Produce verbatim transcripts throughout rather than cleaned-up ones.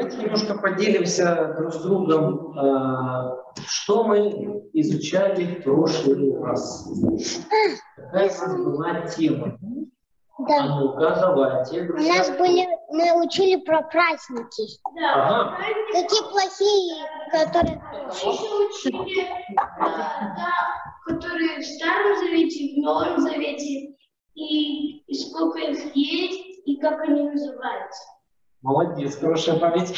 давайте немножко поделимся друг с другом, э, что мы изучали в прошлый раз. Какая у нас была тема? Да. А ну-ка, давайте. У нас были, мы учили про праздники. Ага. Какие плохие, которые... Еще учили, да, которые в Старом Завете, в Новом Завете, и, и сколько их есть, и как они называются. Молодец, хорошая память.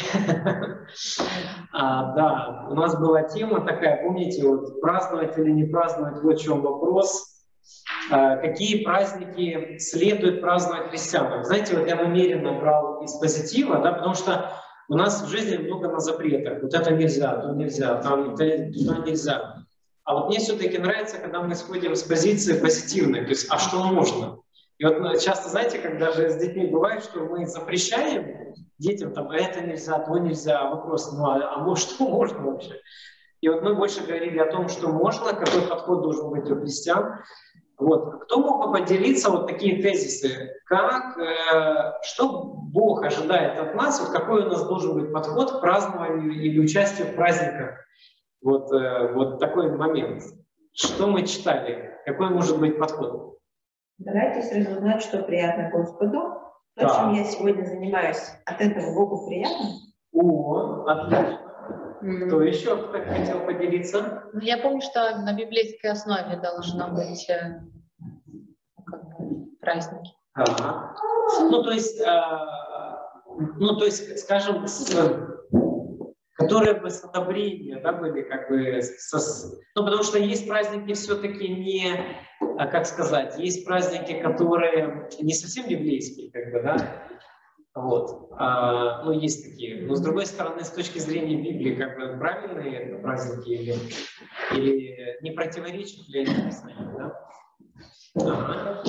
а, да, у нас была тема такая, помните, вот праздновать или не праздновать, вот в чем вопрос. А, какие праздники следует праздновать христианам? Знаете, вот я намеренно брал из позитива, да, потому что у нас в жизни много на запретах. Вот это нельзя, то нельзя, там туда нельзя. А вот мне все-таки нравится, когда мы исходим с позиции позитивной, то есть, а что можно? И вот часто, знаете, когда же с детьми бывает, что мы запрещаем детям, там, это нельзя, то нельзя, а вопрос, ну, а, а может, что можно вообще? И вот мы больше говорили о том, что можно, какой подход должен быть у христиан. Вот. Кто мог бы поделиться вот такие тезисы? Как, э, что Бог ожидает от нас, вот какой у нас должен быть подход к празднованию или участию в праздниках? Вот, э, вот такой момент. Что мы читали? Какой может быть подход? Давайте сразу узнать, что приятно Господу. То, Да. чем я сегодня занимаюсь, от этого Богу приятно. О, отлично. Mm. Кто еще кто хотел поделиться? Ну, я помню, что на библейской основе должно быть э, как бы, праздники. Ага. Ну, то есть, э, ну, то есть, скажем, с, которые бы с одобрения, да, были как бы, со, ну, потому что есть праздники все-таки не, как сказать, есть праздники, которые не совсем библейские, как бы, да, вот, а, ну, есть такие, но с другой стороны, с точки зрения Библии, как бы, правильные это праздники или, или не противоречат ли они Писанию, да? Ага.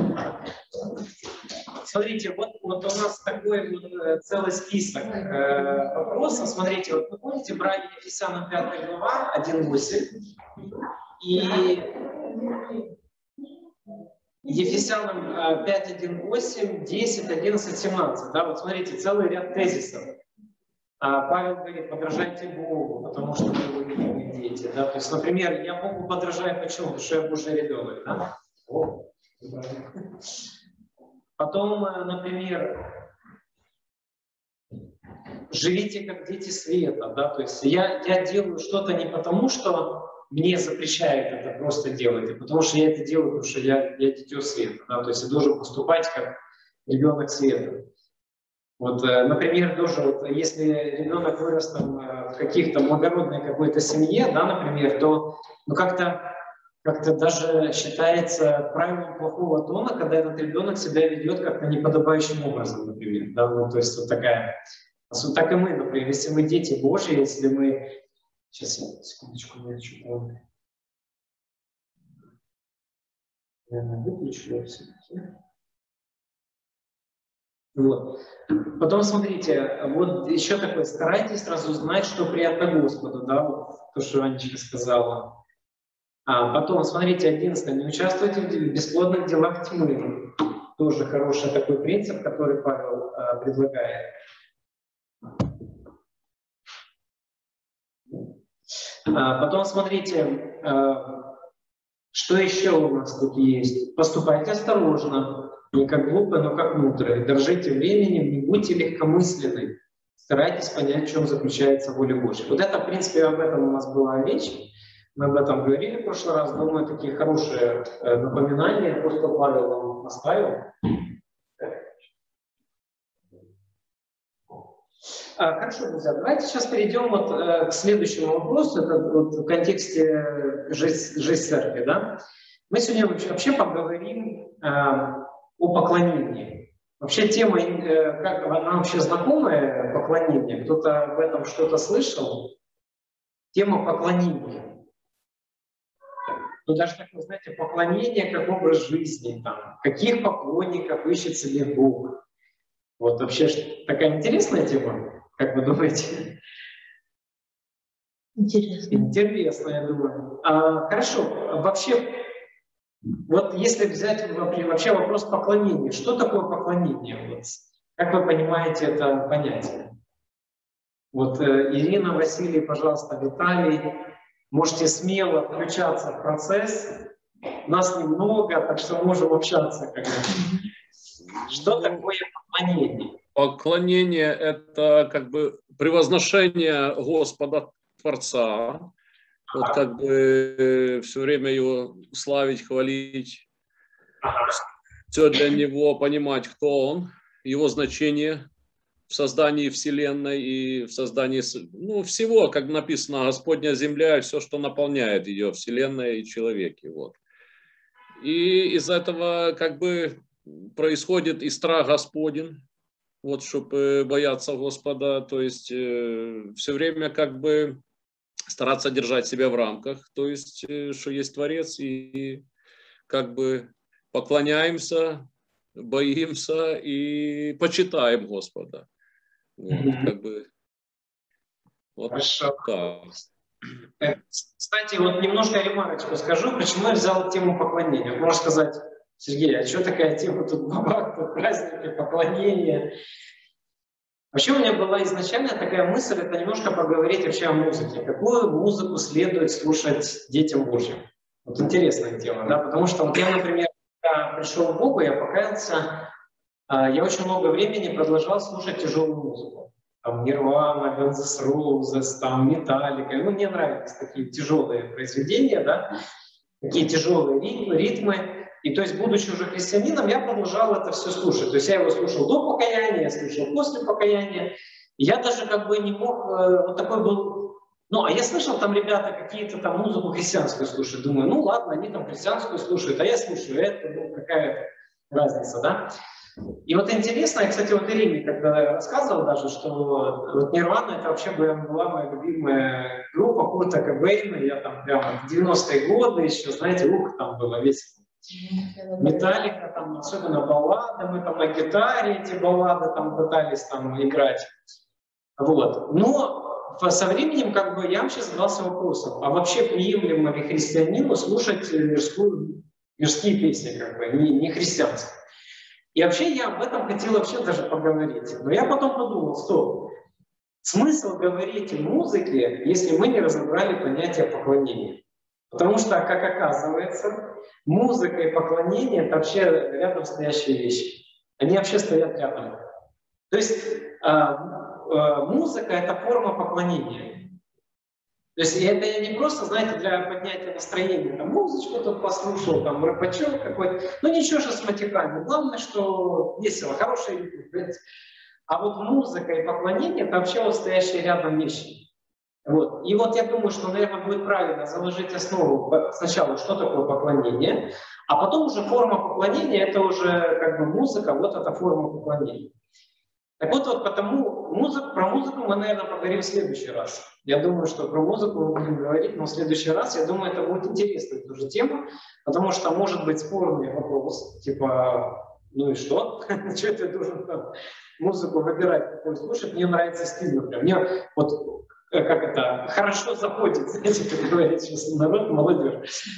Смотрите, вот, вот у нас такой вот, э, целый список э, вопросов. Смотрите, вот вы помните, брали Ефесянам пятая глава, один восемь, и Ефесянам пять, один, восемь, десять, одиннадцать, семнадцать. Да, вот смотрите, целый ряд тезисов. А Павел говорит, подражайте Богу, потому что вы его любимые дети. Да? То есть, например, я Богу подражаю, почему? Потому что я Божий ребенок. Да? О, потом, например, живите как дети света. Да? То есть я, я делаю что-то не потому, что мне запрещают это просто делать, а потому что я это делаю, потому что я, я дитё света. Да? То есть я должен поступать как ребенок света. Вот, например, тоже, вот, если ребенок вырос там, в каких-то благородной какой-то семье, да, например, то ну, как-то как-то даже считается правилом плохого тона, когда этот ребенок себя ведет как-то неподобающим образом, например. Да? Ну, то есть вот такая... Вот так и мы, например, если мы дети Божьи, если мы... Сейчас я, секундочку, я что-то... Наверное, выключу я все-таки. Вот. Потом смотрите, вот еще такое, старайтесь разузнать, что приятно Господу, да, вот то, что Анечка сказала. А потом, смотрите, одиннадцатое, не участвуйте в бесплодных делах тьмы. Тоже хороший такой принцип, который Павел а, предлагает. А, потом, смотрите, а, что еще у нас тут есть. Поступайте осторожно. Не как глупые, но как мудрые. Дорожите временем, не будьте легкомысленны. Старайтесь понять, в чем заключается воля Божья. Вот это, в принципе, об этом у нас была речь. Мы об этом говорили в прошлый раз. Думаю, такие хорошие э, напоминания. То, что Павел нам оставил. А, хорошо, друзья. Давайте сейчас перейдем вот, э, к следующему вопросу. Это вот в контексте жизни, жизни церкви. Да? Мы сегодня вообще поговорим э, о поклонении. Вообще тема, э, как она вообще знакомая, поклонение? Кто-то об этом что-то слышал? Тема поклонения. Ну, даже такое, знаете, поклонение как образ жизни. Там, каких поклонников ищет себе Бог? Вот вообще такая интересная тема, как вы думаете? Интересно. Интересно, я думаю. А, хорошо, вообще, вот если взять вообще вопрос поклонения, что такое поклонение? Вот, как вы понимаете это понятие? Вот э, Ирина, Василий, пожалуйста, Виталий, можете смело включаться в процесс. Нас немного, так что можем общаться. Как бы. Что такое поклонение? Поклонение – это как бы превозношение Господа Творца. Вот как бы все время его славить, хвалить. Все для него понимать, кто он, его значение в создании Вселенной и в создании, ну, всего, как написано, Господня земля и все, что наполняет ее, Вселенная и человеки. Вот. И из этого как бы происходит и страх Господень, вот, чтобы бояться Господа, то есть э, все время как бы стараться держать себя в рамках, то есть, э, что есть Творец, и, и как бы поклоняемся, боимся и почитаем Господа. Вот, mm-hmm. как бы, вот Хорошо. Так. Кстати, вот немножко ремарочку скажу, почему я взял тему поклонения. Можно сказать, Сергей, а что такая тема тут бабак, тут праздники, поклонения? Вообще у меня была изначально такая мысль, это немножко поговорить вообще о музыке. Какую музыку следует слушать детям Божьим? Вот интересная тема, да, потому что вот я, например, когда пришел к Богу, я покаялся, я очень много времени продолжал слушать тяжелую музыку. Там Нирвана, Guns N' Roses, там Metallica. Ну, мне нравились такие тяжелые произведения, да, такие тяжелые ритмы, ритмы. И то есть, будучи уже христианином, я продолжал это все слушать. То есть я его слушал до покаяния, я слушал после покаяния. И я даже как бы не мог, вот такой был... Ну, а я слышал, там ребята какие-то там музыку христианскую слушают. Думаю, ну ладно, они там христианскую слушают, а я слушаю это, ну какая разница, да? И вот интересно, я, кстати, вот Ирине когда рассказывал даже, что вот Нирвана это вообще была моя любимая группа, Курта Кобейна, я там прямо в девяностые годы еще, знаете, ух, там было весело. Металлика, там особенно баллады, мы там на гитаре эти баллады там пытались там играть. Вот. Но со временем как бы я вообще задался вопросом, а вообще приемлемо ли христианину слушать мирскую, мирские песни, как бы, не, не христианские? И вообще я об этом хотел вообще даже поговорить. Но я потом подумал, стоп, смысл говорить о музыке, если мы не разобрали понятие поклонения? Потому что, как оказывается, музыка и поклонение – это вообще рядом стоящие вещи. Они вообще стоят рядом. То есть э, э, музыка – это форма поклонения. То есть это не просто, знаете, для поднятия настроения. Там музычку тут послушал, там рэпачок какой-то. Ну ничего же с матюками. Главное, что весело, хорошая ритм. А вот музыка и поклонение – это вообще вот стоящие рядом вещи. Вот. И вот я думаю, что, наверное, будет правильно заложить основу сначала, что такое поклонение, а потом уже форма поклонения – это уже как бы музыка, вот эта форма поклонения. Так вот, вот потому музыку, про музыку мы, наверное, поговорим в следующий раз. Я думаю, что про музыку мы будем говорить, но в следующий раз, я думаю, это будет интересная тоже тема, потому что может быть спорный вопрос, типа, ну и что? Что ты должен там музыку выбирать, какую слушать? Мне нравится стиль, например. Мне вот как это, хорошо заходит, знаете, как говорит сейчас народ, молодежь.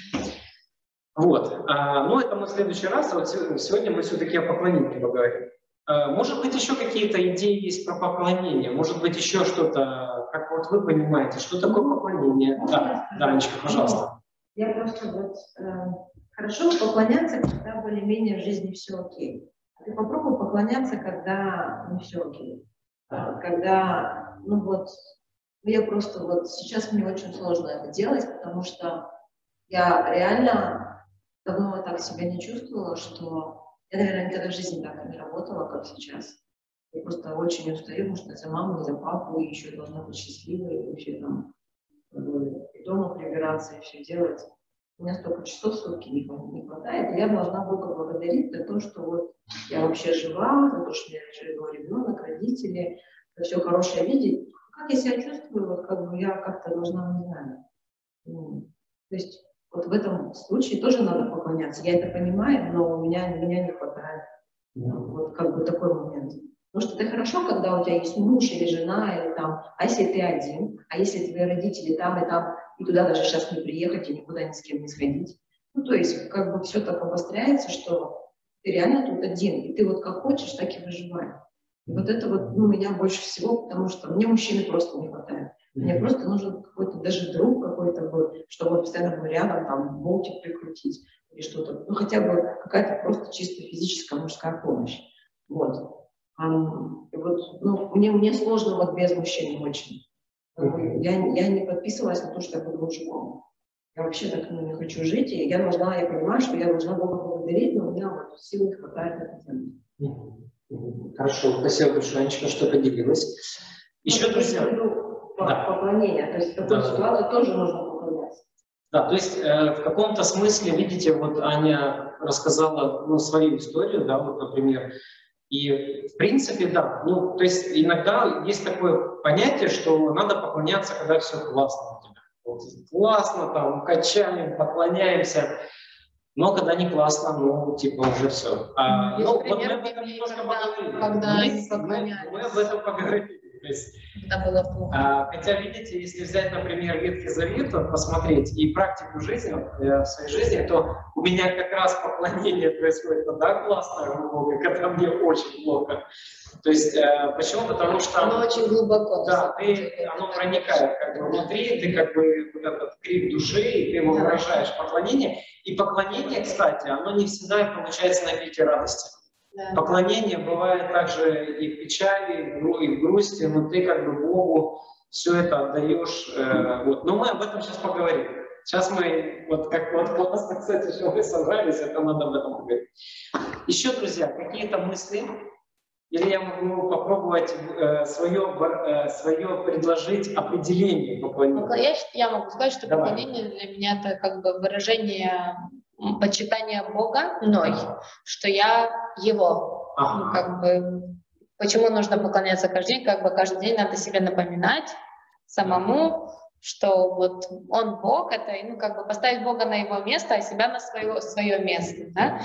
Вот. А, ну, это мы в следующий раз, а вот сегодня мы все-таки о поклонении поговорим. А, может быть, еще какие-то идеи есть про поклонение? Может быть, еще что-то, как вот вы понимаете, что такое поклонение? Да, Дарочка, пожалуйста. Я просто вот, э, хорошо поклоняться, когда более-менее в жизни все окей. Ты попробуй поклоняться, когда не все окей. Когда, ну вот, я просто вот сейчас мне очень сложно это делать, потому что я реально давно так себя не чувствовала, что я, наверное, никогда в жизни так не работала, как сейчас. Я просто очень устаю, потому что за маму, за папу, и еще должна быть счастливой, и вообще там и дома прибираться, и все делать. У меня столько часов в сутки не, не хватает, и я должна Бога благодарить за то, что вот я вообще жива, за то, что я живой ребенок, родители, за все хорошее видеть. Как я себя чувствую, вот как бы я как-то должна, не знаю. Ну, то есть вот в этом случае тоже надо поклоняться. Я это понимаю, но у меня, меня не хватает. Вот как бы такой момент. Потому что это хорошо, когда у тебя есть муж или жена, или там, а если ты один, а если твои родители там и там, и туда даже сейчас не приехать, и никуда ни с кем не сходить. Ну, то есть как бы все так обостряется, что ты реально тут один, и ты вот как хочешь, так и выживай. И вот это вот, ну, меня больше всего, потому что мне мужчины просто не хватает. Мне просто нужен какой-то даже друг какой-то был, чтобы постоянно был рядом, там, болтик прикрутить или что-то. Ну, хотя бы какая-то просто чисто физическая мужская помощь. Вот. Um, и вот, ну, мне, мне сложно вот без мужчин очень. Я, я не подписывалась на то, что я буду мужиком. Я вообще так, ну, не хочу жить, и я должна, я понимаю, что я должна Бога благодарить, но у меня вот сил не хватает на это. Хорошо, спасибо большое, Анечка, что поделилась. Еще, друзья... Да. Поклонение, то есть в такой да. ситуации тоже нужно поклоняться. Да, то есть э, в каком-то смысле, видите, вот Аня рассказала, ну, свою историю, да, вот, например, и в принципе, да, ну, то есть иногда есть такое понятие, что надо поклоняться, когда все классно у тебя. Вот, классно, там, качаем, поклоняемся, но когда не классно, ну, типа, уже все. А, ну, вот мы об этом немножко поговорили. Когда мы, они поклонялись. Мы, мы об этом поговорили. То есть, было плохо. а, хотя, видите, если взять, например, Ветхий Завет, вот, посмотреть и практику жизни, э, в своей жизни, то у меня как раз поклонение происходит тогда классно, когда мне очень плохо. То есть, э, почему? Потому что... Оно очень глубоко. Да, ты, оно проникает как бы внутри, ты как бы вот этот крик души, и ты ему да. выражаешь поклонение. И поклонение, кстати, оно не всегда получается на пике радости. Да. Поклонение бывает также и в печали, и в грусти, но ты как бы Богу все это отдаешь. Э, вот. Но мы об этом сейчас поговорим. Сейчас мы, вот как вот классно, кстати, что мы собрались, это надо об этом поговорить. Еще, друзья, какие-то мысли? Или я могу попробовать э, свое, э, свое предложить определение поклонения? Я, я могу сказать, что Давай. Поклонение для меня это как бы выражение почитания Бога мной, что я Его. Ага. Ну, как бы, почему нужно поклоняться каждый день? Как бы каждый день надо себе напоминать самому, что вот Он Бог, это ну, как бы поставить Бога на Его место, а себя на свое, свое место. Да?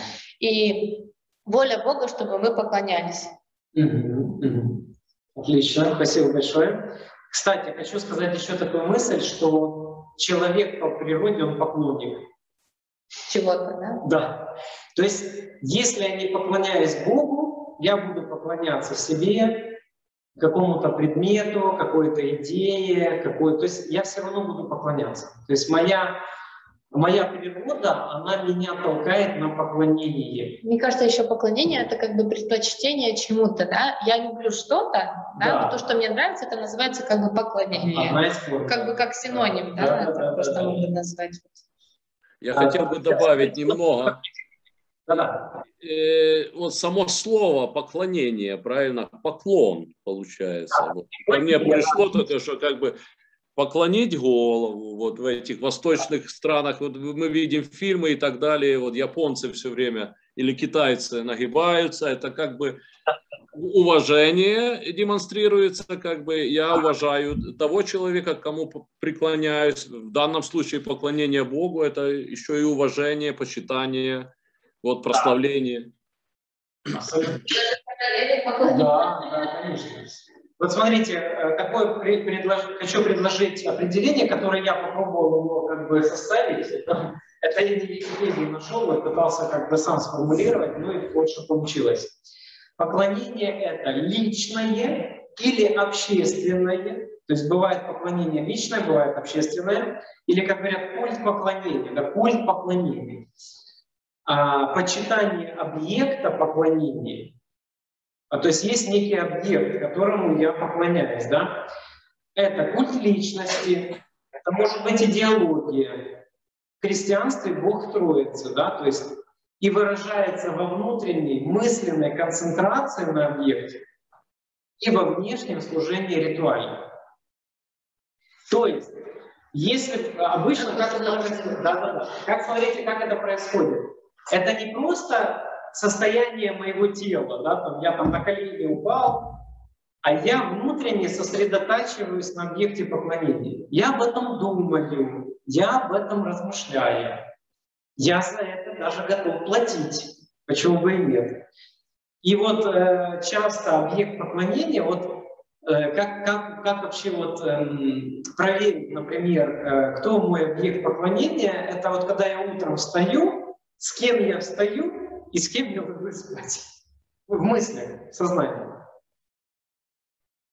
И воля Бога, чтобы мы поклонялись. Угу, угу. Отлично, спасибо большое. Кстати, хочу сказать еще такую мысль, что человек по природе, он поклонник. Чего-то, да? Да. То есть, если я не поклоняюсь Богу, я буду поклоняться себе, какому-то предмету, какой-то идее, какой... то есть я все равно буду поклоняться. То есть моя... Моя природа, она меня толкает на поклонение. Мне кажется, еще поклонение — это как бы предпочтение чему-то, да? Я люблю что-то, да, да. но то, что мне нравится, это называется как бы поклонение. Одна из форм. Как бы как синоним, да, да, да, да, просто да, можно да. назвать. Я а, хотел бы добавить немного. Да-да. Э, вот само слово поклонение, правильно? Поклон получается. Да. Вот. Ко мне пришло только, что как бы поклонить голову, вот в этих восточных странах, вот мы видим фильмы и так далее, вот японцы все время или китайцы нагибаются, это как бы уважение демонстрируется, как бы я уважаю того человека, к кому преклоняюсь, в данном случае поклонение Богу, это еще и уважение, почитание, вот прославление. Да, да, конечно. Вот смотрите, такое предлож... хочу предложить определение, которое я попробовал его как бы составить. Это, это я не в Википедии нашел, я пытался как бы сам сформулировать, ну и вот что получилось. Поклонение – это личное или общественное, то есть бывает поклонение личное, бывает общественное, или, как говорят, культ поклонения, да, культ поклонения. А, почитание объекта поклонения. А, то есть есть некий объект, которому я поклоняюсь, да? Это культ личности, это может быть идеология. В христианстве Бог Троица, да, то есть и выражается во внутренней мысленной концентрации на объекте и во внешнем служении ритуальном. То есть, если обычно, как это происходит, да, да, да. Как смотрите, как это происходит? Это не просто состояние моего тела, да, там, я там на колени упал, а я внутренне сосредотачиваюсь на объекте поклонения. Я об этом думаю, я об этом размышляю. Я за это даже готов платить, почему бы и нет. И вот э, часто объект поклонения, вот э, как, как, как вообще вот э, проверить, например, э, кто мой объект поклонения, это вот когда я утром встаю, с кем я встаю и с кем я буду спать. В мыслях, в сознании.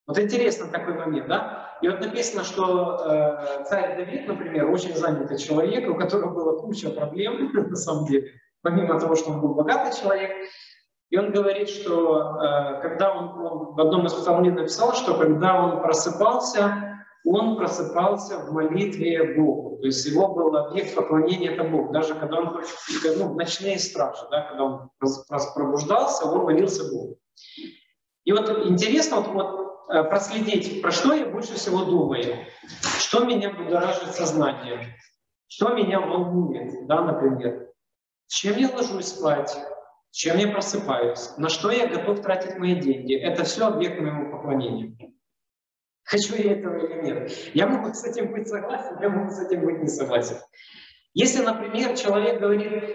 Вот интересно такой момент, да? И вот написано, что э, царь Давид, например, очень занятый человек, у которого была куча проблем, на самом деле, помимо того, что он был богатый человек. И он говорит, что э, когда он, он в одном из псалмов написал, что когда он просыпался, он просыпался в молитве Богу. То есть его был объект поклонения — это Бог. Даже когда он, ну, ночные стражи, да, когда он пробуждался, он молился Богу. И вот интересно вот, вот проследить, про что я больше всего думаю, что меня будоражит сознание, что меня волнует, да, например, с чем я ложусь спать, с чем я просыпаюсь, на что я готов тратить мои деньги. Это все объект моего поклонения. Хочу я этого или нет. Я могу с этим быть согласен, я могу с этим быть не согласен. Если, например, человек говорит, э,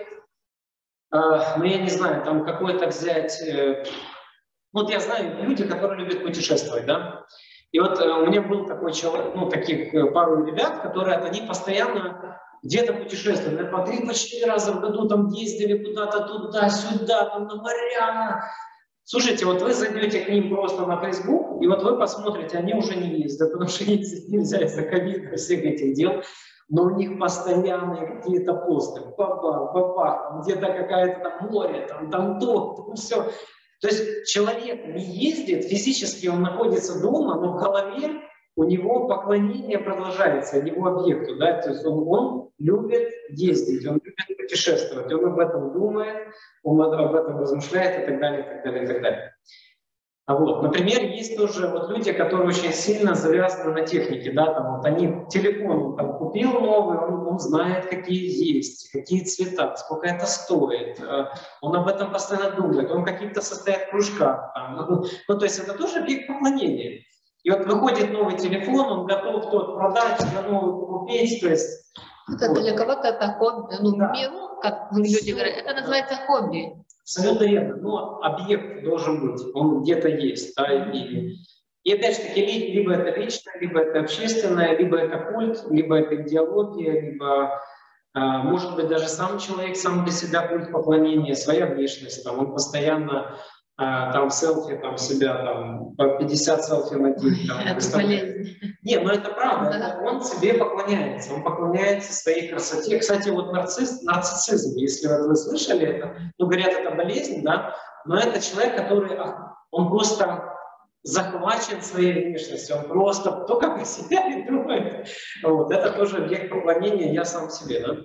ну я не знаю, там какой-то взять... Э, вот я знаю люди, которые любят путешествовать, да? И вот э, у меня был такой человек, ну таких э, пару ребят, которые, они постоянно где-то путешествовали, по три, по четыре раза в году там ездили куда-то туда-сюда, там на моря. Слушайте, вот вы зайдете к ним просто на Facebook, и вот вы посмотрите, они уже не ездят, потому что ездить нельзя из-за ковида, всех этих дел, но у них постоянные какие-то посты, баба, баба, там где-то какая-то там море, там, там то, там все. То есть человек не ездит, физически он находится дома, но в голове у него поклонение продолжается его объекту, да, то есть он, он любит ездить, он любит путешествовать, он об этом думает, он об этом размышляет и так далее, и так далее, и так далее. А вот, например, есть тоже вот люди, которые очень сильно завязаны на технике, да, там вот они телефон там, купил новый, он, он знает, какие есть, какие цвета, сколько это стоит, он об этом постоянно думает, он в каких-то состоит кружках, там, ну, ну, то есть это тоже объект поклонения. И вот выходит новый телефон, он готов тот продать, за новый купить, то есть... Это вот. Для кого-то это хобби, ну, да. Миру, как люди говорят, это называется хобби. Абсолютно верно, но объект должен быть, он где-то есть, да, и, и опять же таки, либо это личное, либо это общественное, либо это культ, либо это идеология, либо, а, может быть, даже сам человек, сам для себя культ поклонения, своя внешность, там, он постоянно... А, там селфи, там себя, там, по пятьдесят селфи на день. Там, это не, ну это правда, это он себе поклоняется, он поклоняется своей красоте. Кстати, вот нарцисс, нарциссизм, если вот вы слышали это, ну говорят, это болезнь, да, но это человек, который, он просто захвачен своей внешностью, он просто только про себя не думает. Вот, это тоже объект поклонения, я сам себе, да.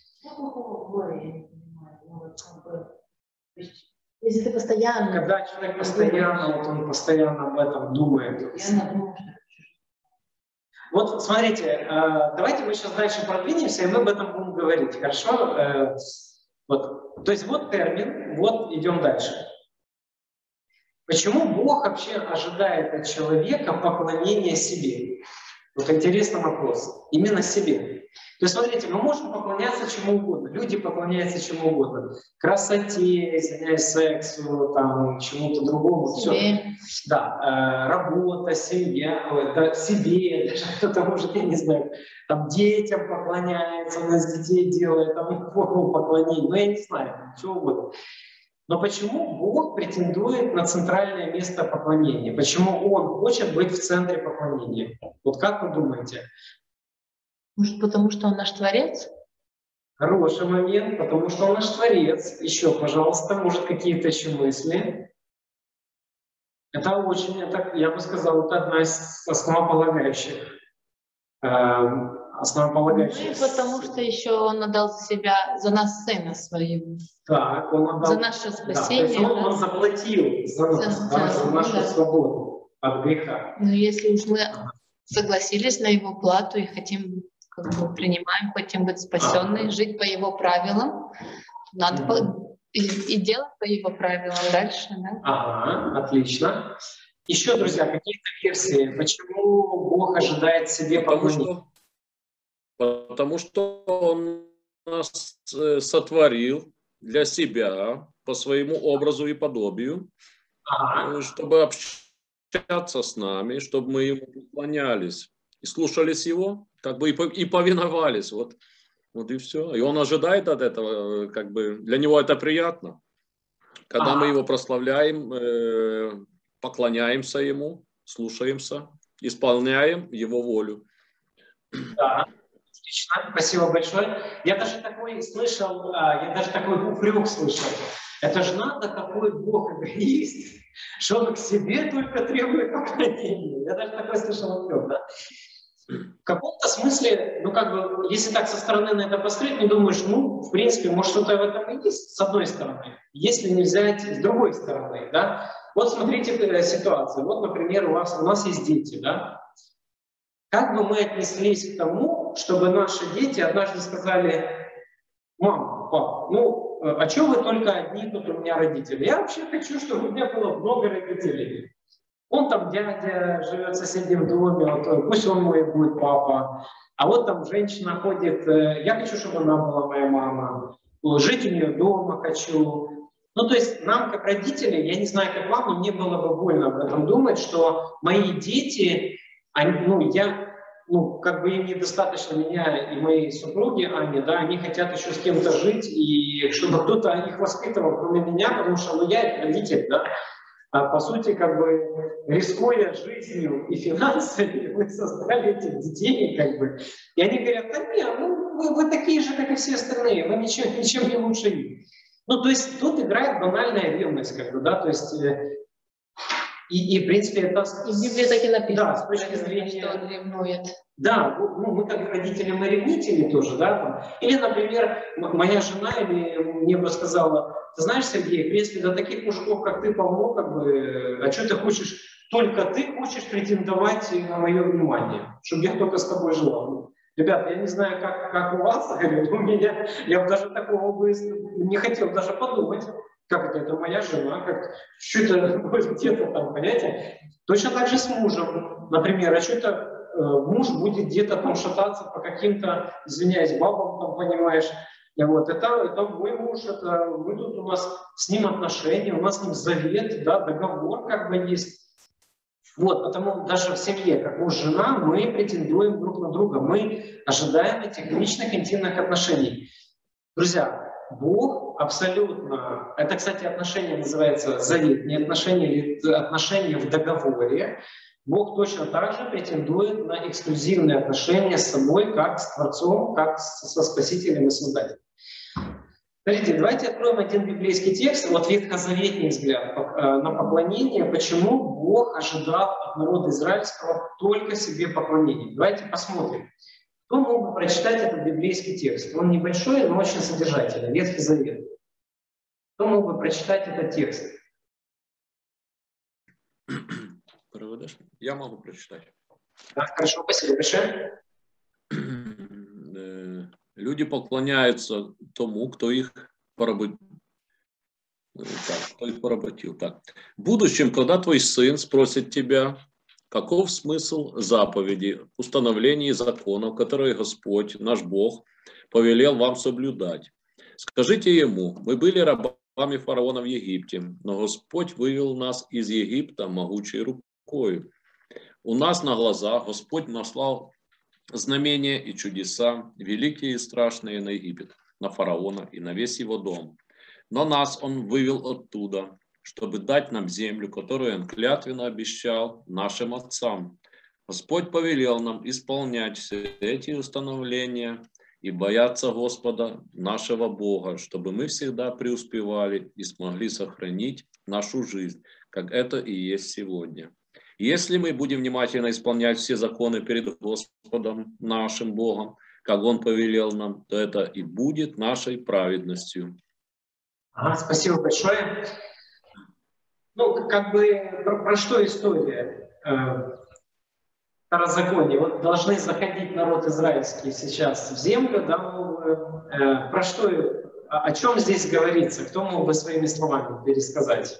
Если ты постоянно... Когда человек постоянно, вот он постоянно об этом думает. Вот смотрите, давайте мы сейчас дальше продвинемся, и мы об этом будем говорить, хорошо? Вот. То есть вот термин, вот идем дальше. Почему Бог вообще ожидает от человека поклонения себе? Вот интересный вопрос. Именно себе. То есть, смотрите, мы можем поклоняться чему угодно. Люди поклоняются чему угодно. Красоте, извиняюсь, сексу, там, чему-то другому. Все. Да, э, работа, семья, да, себе, даже кто-то может, я не знаю, там, детям поклоняется, у нас детей делает, там, форму поклонения, ну, я не знаю, чего угодно. Но почему Бог претендует на центральное место поклонения? Почему Он хочет быть в центре поклонения? Вот как вы думаете? Может, потому что Он наш Творец? Хороший момент, потому что Он наш Творец. Еще, пожалуйста, может, какие-то еще мысли? Это очень, это, я бы сказал, это одна из основополагающих. Э, основополагающих. Ну и потому что еще Он отдал за себя, за нас Сына Своего. Так, Он отдал. За наше спасение. Да, то есть он, да? Он заплатил за нас, за, да, за нашу да. свободу от греха. Но если уж мы согласились на Его плату и хотим, как бы принимаем, хотим быть спасенными, жить по Его правилам, надо mm-hmm. по, и, и делать по Его правилам дальше. Да? Ага, отлично. Еще, друзья, какие-то версии, почему Бог ожидает себе поклонения? Потому что Он нас сотворил для себя по своему образу и подобию, ага. чтобы общаться с нами, чтобы мы Ему поклонялись и слушались Его, как бы и повиновались. Вот, вот и все. И Он ожидает от этого, как бы для Него это приятно. Когда ага. мы Его прославляем, поклоняемся Ему, слушаемся, исполняем Его волю. Да, отлично, спасибо большое. Я даже такой слышал, я даже такой упрек слышал. Это же надо, какой Бог эгоист, что он к себе только требует поклонения. Я даже такой слышал упрек, да? В каком-то смысле, ну как бы, если так со стороны на это посмотреть, ну думаешь, ну, в принципе, может что-то в этом и есть, с одной стороны, если не взять с другой стороны, да. Вот смотрите ситуацию. Вот, например, у вас, у нас есть дети, да. Как бы мы отнеслись к тому, чтобы наши дети однажды сказали: мам, пап, ну, а что вы только одни тут у меня родители? Я вообще хочу, чтобы у меня было много родителей. Он там дядя живет в соседнем доме, вот, пусть он мой будет папа. А вот там женщина ходит, я хочу, чтобы она была моя мама. Жить у нее дома хочу. Ну, то есть нам, как родители, я не знаю, как вам, но мне было бы больно об этом думать, что мои дети, они, ну, я, ну, как бы им недостаточно меня и моей супруги, Ани, да, они хотят еще с кем-то жить, и чтобы кто-то их воспитывал, кроме меня, потому что, ну, я родитель, да. А по сути, как бы, рискуя жизнью и финансами, вы создали этих детей, как бы. И они говорят: да нет, ну, вы, вы такие же, как и все остальные, вы ничем, ничем не лучше их. Ну, то есть тут играет банальная ревность, как бы, да, то есть, и, и в принципе, это... И в Библии так и написано, да, с точки зрения... что он ревнует. Да, ну, мы как родители, мы ревнители тоже, да, там. Или, например, моя жена или мне бы сказала: ты знаешь, Сергей, в принципе, до таких мужиков, как ты, полно, как бы, а что ты хочешь, только ты хочешь претендовать на мое внимание, чтобы я только с тобой жила. Ребята, я не знаю, как, как у вас, у меня, я бы даже такого бы не хотел даже подумать, как это, это моя жена, как, что это где-то там, понимаете? Точно так же с мужем, например, а что это муж будет где-то там шататься по каким-то, извиняюсь, бабам, там, понимаешь, вот, это, это мой муж, это мы тут, у нас с ним отношения, у нас с ним завет, да, договор как бы есть. Вот, потому даже в семье, как муж, жена, мы претендуем друг на друга, мы ожидаем этих личных, интимных отношений. Друзья, Бог абсолютно, это, кстати, отношения называется заветные отношения или отношения в договоре. Бог точно так же претендует на эксклюзивные отношения с собой, как с Творцом, как со Спасителем и Создателем. Смотрите, давайте откроем один библейский текст, вот ветхозаветный взгляд на поклонение, почему Бог ожидал от народа израильского только себе поклонения. Давайте посмотрим. Кто мог бы прочитать этот библейский текст? Он небольшой, но очень содержательный, Ветхий Завет. Кто мог бы прочитать этот текст? Я могу прочитать. Да, хорошо, спасибо большое. Люди поклоняются тому, кто их поработил. Так, кто их поработил. Так. В будущем, когда твой сын спросит тебя, каков смысл заповеди, установлений законов, которые Господь, наш Бог, повелел вам соблюдать, скажите ему: мы были рабами фараона в Египте, но Господь вывел нас из Египта могучей рукой. У нас на глазах Господь наслал знамения и чудеса, великие и страшные на Египет, на фараона и на весь его дом. Но нас он вывел оттуда, чтобы дать нам землю, которую он клятвенно обещал нашим отцам. Господь повелел нам исполнять все эти установления и бояться Господа, нашего Бога, чтобы мы всегда преуспевали и смогли сохранить нашу жизнь, как это и есть сегодня. Если мы будем внимательно исполнять все законы перед Господом, нашим Богом, как Он повелел нам, то это и будет нашей праведностью. Ага, спасибо большое. Ну, как бы, про, про что история? Э, Второзаконие. Вот должны заходить народ израильский сейчас в землю, да, э, про что, о, о чем здесь говорится? Кто мог бы своими словами пересказать?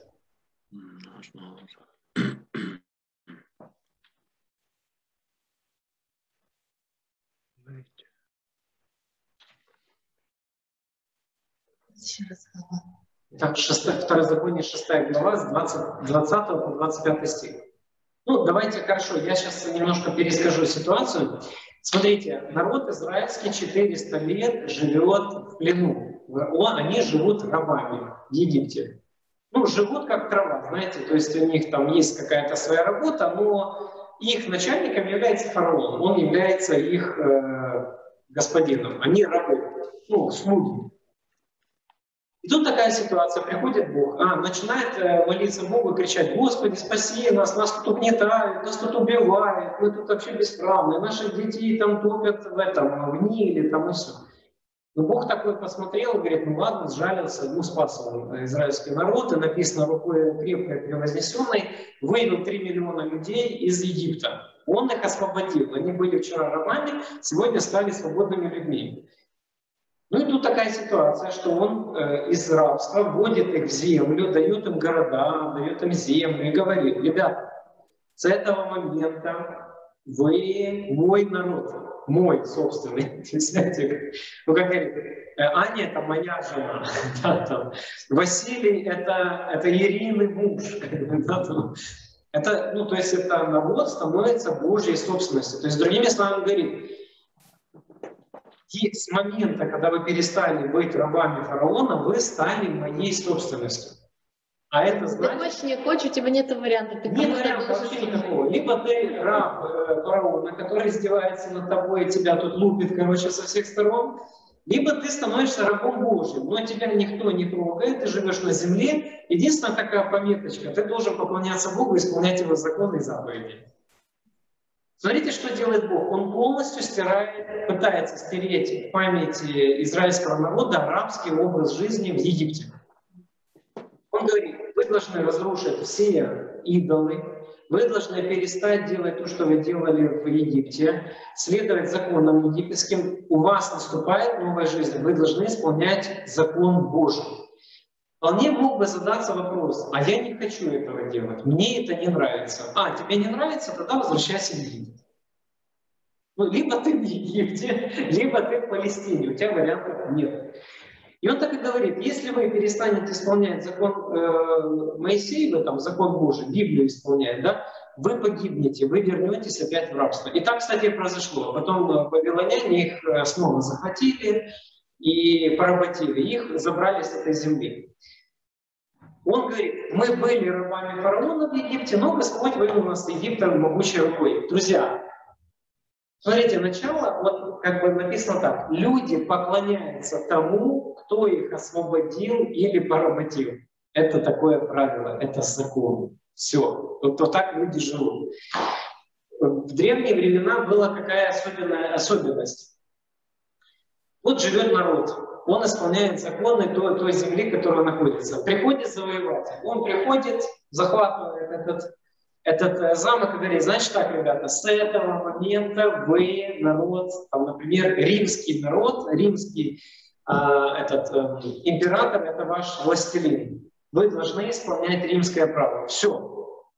Так, Второзаконие, шестая глава, с двадцатого по двадцать пятый стих. Ну, давайте, хорошо, я сейчас немножко перескажу ситуацию. Смотрите, народ израильский четыреста лет живет в плену. Они живут рабами в Египте. ну, живут как трава, знаете, то есть у них там есть какая-то своя работа, но их начальником является фараон, он является их э, господином, они рабы, ну, слуги. И тут такая ситуация, приходит Бог, а, начинает э, молиться Богу и кричать: Господи, спаси нас, нас тут угнетают, нас тут убивают, мы тут вообще бесправны, наших детей там топят в этом, в Ниле, там и все. Но Бог такой посмотрел и говорит: ну ладно, сжалился, ну спас он израильский народ, и написано: рукой крепкой превознесенной вывел три миллиона людей из Египта. Он их освободил, они были вчера рабами, сегодня стали свободными людьми. Ну и тут такая ситуация, что он э, из рабства вводит их в землю, дает им города, дает им землю и говорит: ребята, с этого момента вы мой народ, мой собственный. Ну, как говорит, Аня — это моя жена, да, там. Василий — это, это Ирины муж. Да, там. Это, ну, то есть это народ становится Божьей собственностью. То есть, другими словами, говорит, с момента, когда вы перестали быть рабами фараона, вы стали моей собственностью. А это значит... Ты хочешь, не хочешь, у тебя нет варианта. Ты нет варианта вообще никакого. Либо ты раб э, фараона, который издевается над тобой и тебя тут лупит, короче, со всех сторон, либо ты становишься рабом Божьим, но тебя никто не трогает, ты живешь на земле. Единственная такая пометочка: ты должен поклоняться Богу, исполнять Его законы и заповеди. Смотрите, что делает Бог. Он полностью стирает, пытается стереть в памяти израильского народа арабский образ жизни в Египте. Он говорит: вы должны разрушить все идолы, вы должны перестать делать то, что вы делали в Египте, следовать законам египетским. У вас наступает новая жизнь, вы должны исполнять закон Божий. Вполне мог бы задаться вопрос: а я не хочу этого делать, мне это не нравится. А, тебе не нравится? Тогда возвращайся в Египет. Ну, либо ты в Египте, либо ты в Палестине, у тебя вариантов нет. И он так и говорит: если вы перестанете исполнять закон э, Моисеева, там, закон Божий, Библию исполнять, да, вы погибнете, вы вернетесь опять в рабство. И так, кстати, произошло. Потом вавилоняне их снова захватили и поработили, их забрали с этой земли. Он говорит: мы были рабами фараона в Египте, но Господь вывел нас из Египта могучей рукой. Друзья, смотрите, начало, вот как бы написано так: люди поклоняются тому, кто их освободил или поработил. Это такое правило, это закон. Все. Вот, вот так люди живут. В древние времена была какая особенная особенность. Вот живет народ, он исполняет законы той, той земли, которая находится. Приходит завоеватель, он приходит, захватывает этот, этот замок и говорит: значит так, ребята, с этого момента вы народ, там, например, римский народ, римский э, этот, э, император — это ваш властелин. Вы должны исполнять римское право. Все.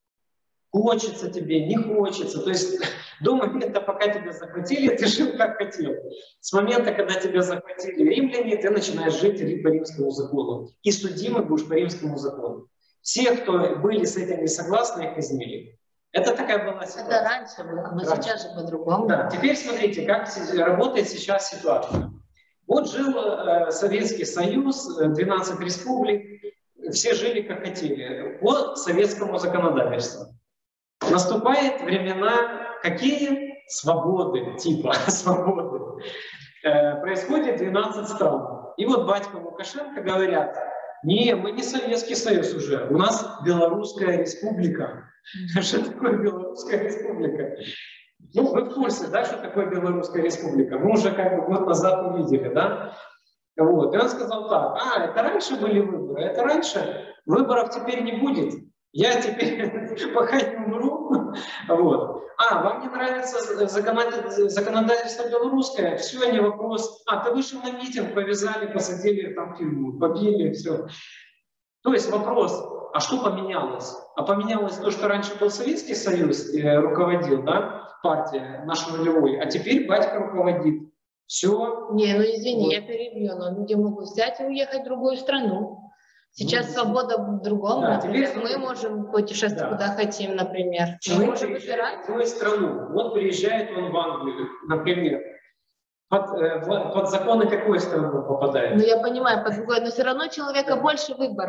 Хочется тебе, не хочется. То есть до момента, пока тебя захватили, ты жил как хотел. С момента, когда тебя захватили римляне, ты начинаешь жить по римскому закону. И судимый будешь по римскому закону. Все, кто были с этим не согласны, их казнили. Это такая была ситуация. Это раньше было, но раньше. Сейчас же по-другому. Да. Теперь смотрите, как работает сейчас ситуация. Вот жил э, Советский Союз, двенадцать республик, все жили как хотели, по советскому законодательству. Наступают времена какие? Свободы, типа свободы. Э, происходит двенадцать стран. И вот батька Лукашенко говорят: не, мы не Советский Союз уже, у нас Белорусская республика. Что такое Белорусская республика? Ну, вы в курсе, да, что такое Белорусская республика? Мы уже как бы год назад увидели, да? Вот. И он сказал так: а, это раньше были выборы, это раньше, выборов теперь не будет. Я теперь пока не умру. Вот. А, вам не нравится законодательство белорусское? Все, не вопрос. А, ты вышел на митинг, повязали, посадили там в тюрьму, побили, все. То есть вопрос: а что поменялось? А поменялось то, что раньше был Советский Союз, э, руководил, да, партия наша нулевой, а теперь батька руководит. Все. Не, ну извини, вот. Я перебью, но люди могут взять и уехать в другую страну. Сейчас ну, свобода в другом, да, например. Мы можем путешествовать да. куда хотим, например. Мы можем выбирать в другую страну. Вот приезжает он в Англию, например. Под, э, под законы какой страны попадает? Ну я понимаю, под другой, но все равно у человека больше выбора.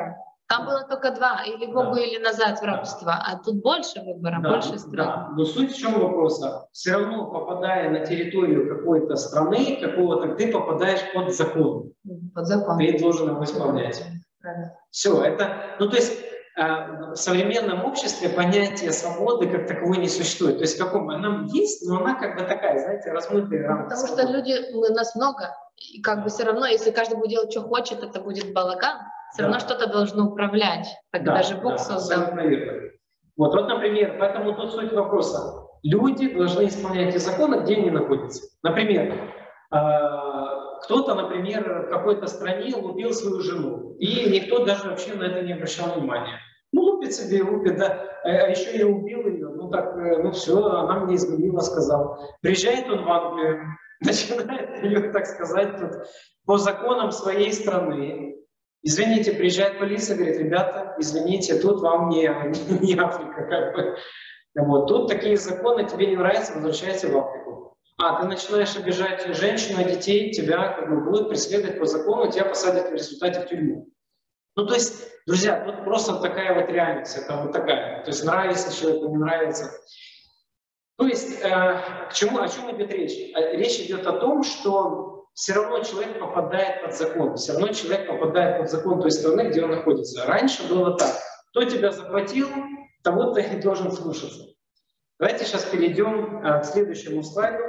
Там было только два, или в Богу, Да. или назад в рабство, а тут больше выбора, Да, больше стран. да. Но суть в чем вопроса? Все равно, попадая на территорию какой-то страны, какого-то, ты попадаешь под закон. Под закон. Ты должен его исполнять. Правильно. Все, это, ну то есть э, в современном обществе понятие свободы как таковой не существует. То есть каком она есть, но она как бы такая, знаете, размытая рамка. Потому что люди, мы, нас много, и как бы все равно, если каждый будет делать, что хочет, это будет балаган. Все Да. равно что-то должно управлять. Так Да, даже Бог да, создал. абсолютно верно. Вот, вот, например, поэтому тут суть вопроса. Люди должны исполнять эти законы, где они находятся. Например, э, кто-то, например, в какой-то стране убил свою жену, и никто даже вообще на это не обращал внимания. Ну, лупит себе, лупит, да, а еще я убил ее, ну так, ну все, она мне изменила, сказал. Приезжает он в Англию, начинает ее, так сказать, тут, по законам своей страны. Извините, приезжает полиция, говорит, ребята, извините, тут вам не, не Африка, как бы. Вот, тут такие законы, тебе не нравится, возвращайся в Африку. А, ты начинаешь обижать женщину, детей, тебя как бы будут преследовать по закону, тебя посадят в результате в тюрьму. Ну, то есть, друзья, тут просто такая вот реальность, это вот такая. То есть, нравится человеку, не нравится. То есть, э, к чему, о чем идет речь? Речь идет о том, что все равно человек попадает под закон, все равно человек попадает под закон той страны, где он находится. Раньше было так. Кто тебя захватил, того ты и должен слушаться. Давайте сейчас перейдем а, к следующему слайду.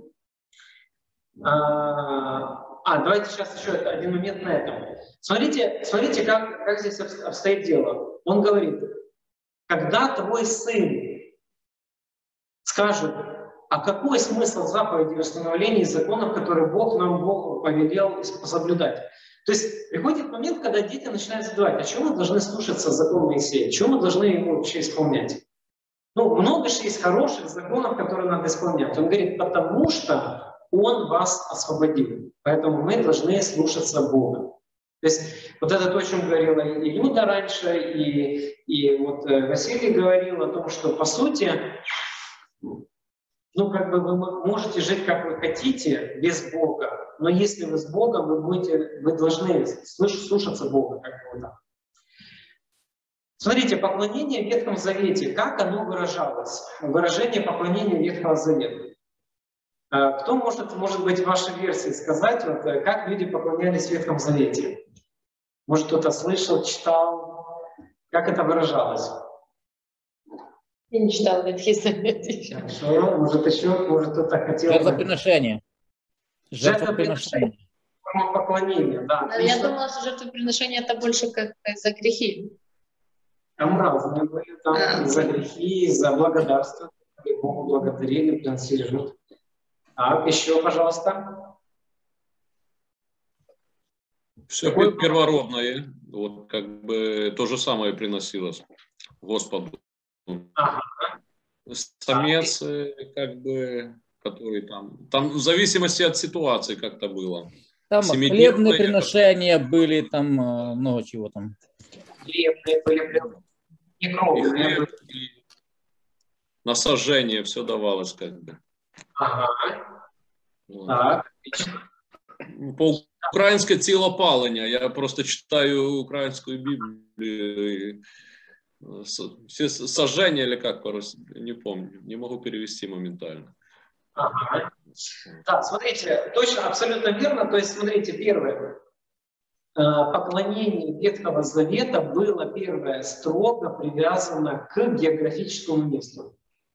А, а, давайте сейчас еще один момент на этом. Смотрите, смотрите как, как здесь обстоит дело. Он говорит, когда твой сын скажет, а какой смысл заповеди в установлении законов, которые Бог нам Бог повелел соблюдать? То есть приходит момент, когда дети начинают задавать, а чего мы должны слушаться закон Моисея, чего мы должны его вообще исполнять? Ну, много же есть хороших законов, которые надо исполнять. Он говорит, потому что Он вас освободил. Поэтому мы должны слушаться Бога. То есть вот это то, о чем говорила и Люда раньше, и, и вот Василий говорил о том, что по сути, ну как бы вы можете жить как вы хотите, без Бога, но если вы с Богом, вы, будете, вы должны слушаться Бога. Как бы вот так. Смотрите, поклонение в Ветхом Завете, как оно выражалось? Выражение поклонения Ветхого Завета. Кто может, может быть, в вашей версии сказать, вот, как люди поклонялись в Ветхом Завете? Может, кто-то слышал, читал? Как это выражалось? Я не читала Ветхий Завет еще. Хорошо, может, еще, может, кто-то хотел... Жертвоприношение. Жертвоприношение. Форма поклонения, да. Я думала, что жертвоприношение это больше как за грехи. Там разные были, там а, за грехи, за благодарство. Богу благодарили, приносили жертву. Так, еще, пожалуйста. Все Какой... первородное, вот как бы то же самое приносилось Господу. Ага. Самец, как бы, который там, там в зависимости от ситуации как-то было. Там хлебные приношения были, там много чего там. Хлебные были, и кровные были. На сожжение все давалось как бы. Ага. Вот. Так, по-украински цілопалення. Я просто читаю украинскую Библию. Все сожжения или как по-русски, не помню. Не могу перевести моментально. Ага. Да, смотрите, точно, абсолютно верно. То есть, смотрите, первое. Поклонение Ветхого Завета было, первое, строго привязано к географическому месту.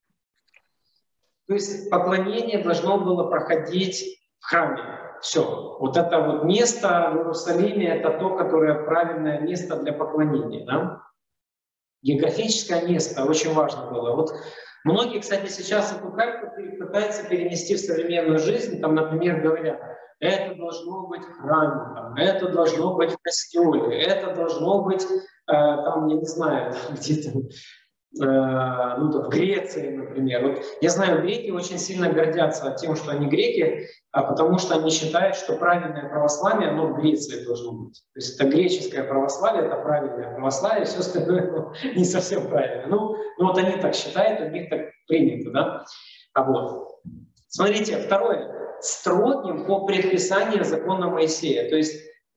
То есть поклонение должно было проходить в храме. Все. Вот это вот место в Иерусалиме, это то, которое правильное место для поклонения. Да? Географическое место очень важно было. Вот многие, кстати, сейчас эту карту пытаются перенести в современную жизнь. Там, например, говорят, это должно быть в храме, там, это должно быть в костеле, это должно быть, э, там, я не знаю, где-то, э, ну, в Греции, например. Вот я знаю, греки очень сильно гордятся тем, что они греки, а потому что они считают, что правильное православие, оно в Греции должно быть. То есть это греческое православие, это правильное православие, все остальное ну, не совсем правильно. Ну, ну, вот они так считают, у них так принято, да? А вот. Смотрите, второе. Строгим по предписанию закона Моисея. То есть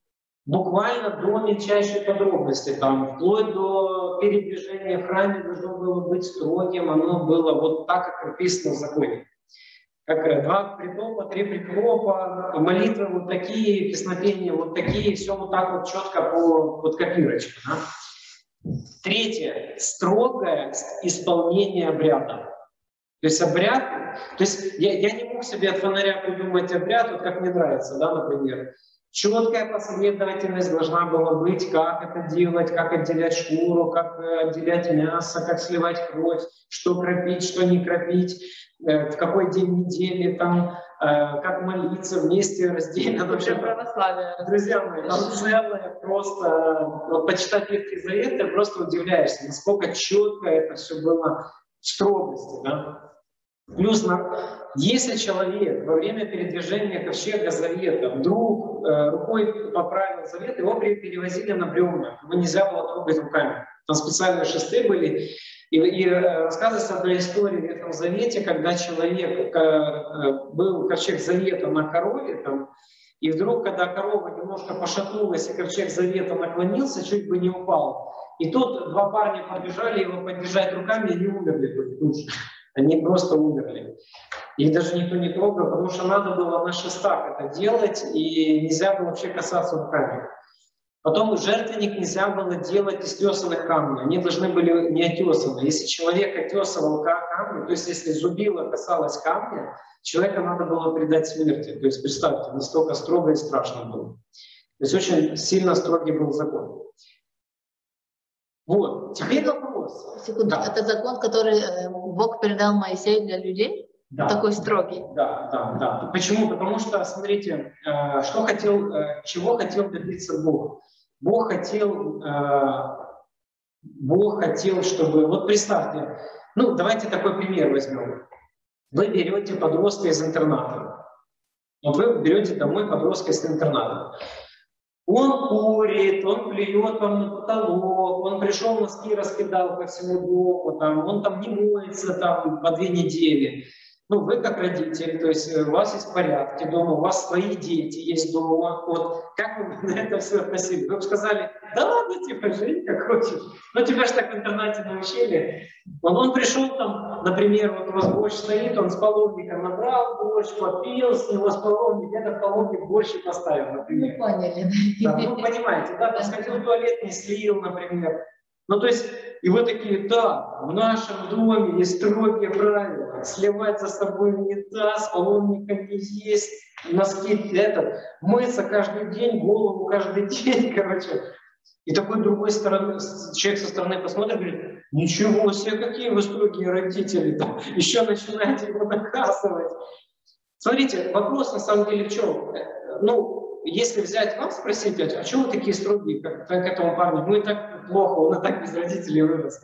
буквально до мельчайшей подробности, там, вплоть до передвижения в храме должно было быть строгим, оно было вот так, как написано в законе. Как два притопа, три притопа, молитвы вот такие, песнопения вот такие, все вот так вот четко по вот копирочке. Да? Третье. Строгое исполнение обряда. То есть обряд, то есть я, я не мог себе от фонаря придумать обряд, вот как мне нравится, да, например. Четкая последовательность должна была быть, как это делать, как отделять шкуру, как отделять мясо, как сливать кровь, что кропить, что не кропить, в какой день недели, там, как молиться вместе, раздельно. Вообще православие. Друзья мои, там целое просто, вот, почитать Ветхий Завет, ты просто удивляешься, насколько четко это все было в строгости, да. Плюс, если человек во время передвижения ковчега завета вдруг э, рукой поправил завет, его перевозили на бревна, его нельзя было трогать руками. Там специальные шесты были. И, и рассказывается одна история в Ветхом Завете, когда человек, э, был ковчег завета на корове, там, и вдруг, когда корова немножко пошатнулась, и ковчег завета наклонился, чуть бы не упал. И тут два парня побежали его поддержать руками, и они умерли тут же. Они просто умерли. Их даже никто не трогал, потому что надо было на шестах это делать, и нельзя было вообще касаться руками. Потом жертвенник нельзя было делать из тесаных камней. Они должны были не отесаны. Если человек отесывал камни, то есть если зубило касалось камня, человека надо было предать смерти. То есть представьте, настолько строго и страшно было. То есть очень сильно строгий был закон. Вот, теперь вопрос. Секунду, да. Это закон, который Бог передал Моисею для людей? Да. Такой строгий? Да, да, да. Почему? Потому что, смотрите, что хотел, чего хотел добиться Бог. Бог хотел, Бог хотел, чтобы... Вот представьте, ну, давайте такой пример возьмем. Вы берете подростка из интерната. Вот вы берете домой подростка из интерната. Он курит, он плюет вам на потолок, он пришел, носки раскидал по всему дому, там, он там не моется там, по две недели. Ну, вы как родитель, то есть у вас есть порядки дома, у вас свои дети есть дома. Вот как вы на это все относились? Вы бы сказали, да ладно, типа, живи как хочешь. Но тебя же так в интернате научили. Он, он пришел там, например, вот у вас борщ стоит, он с половником набрал борщ, попил, с него с половник, этот половник борщ и поставил, например. Ну, поняли. Да, ну, понимаете, да, там сходил в туалет, не слил, например. Ну, то есть, и вы такие, да, в нашем доме есть строгие правила, сливать за собой унитаз, половника не есть, носки этот, мыться каждый день, голову каждый день, короче. И такой другой стороны, человек со стороны посмотрит, говорит, ничего себе, какие вы строгие родители, там, еще начинаете его наказывать. Смотрите, вопрос на самом деле в чем? Ну, если взять вас, спросить, а что вы такие строгие, как, как этому парню? Ну и так плохо, он и так без родителей вырос.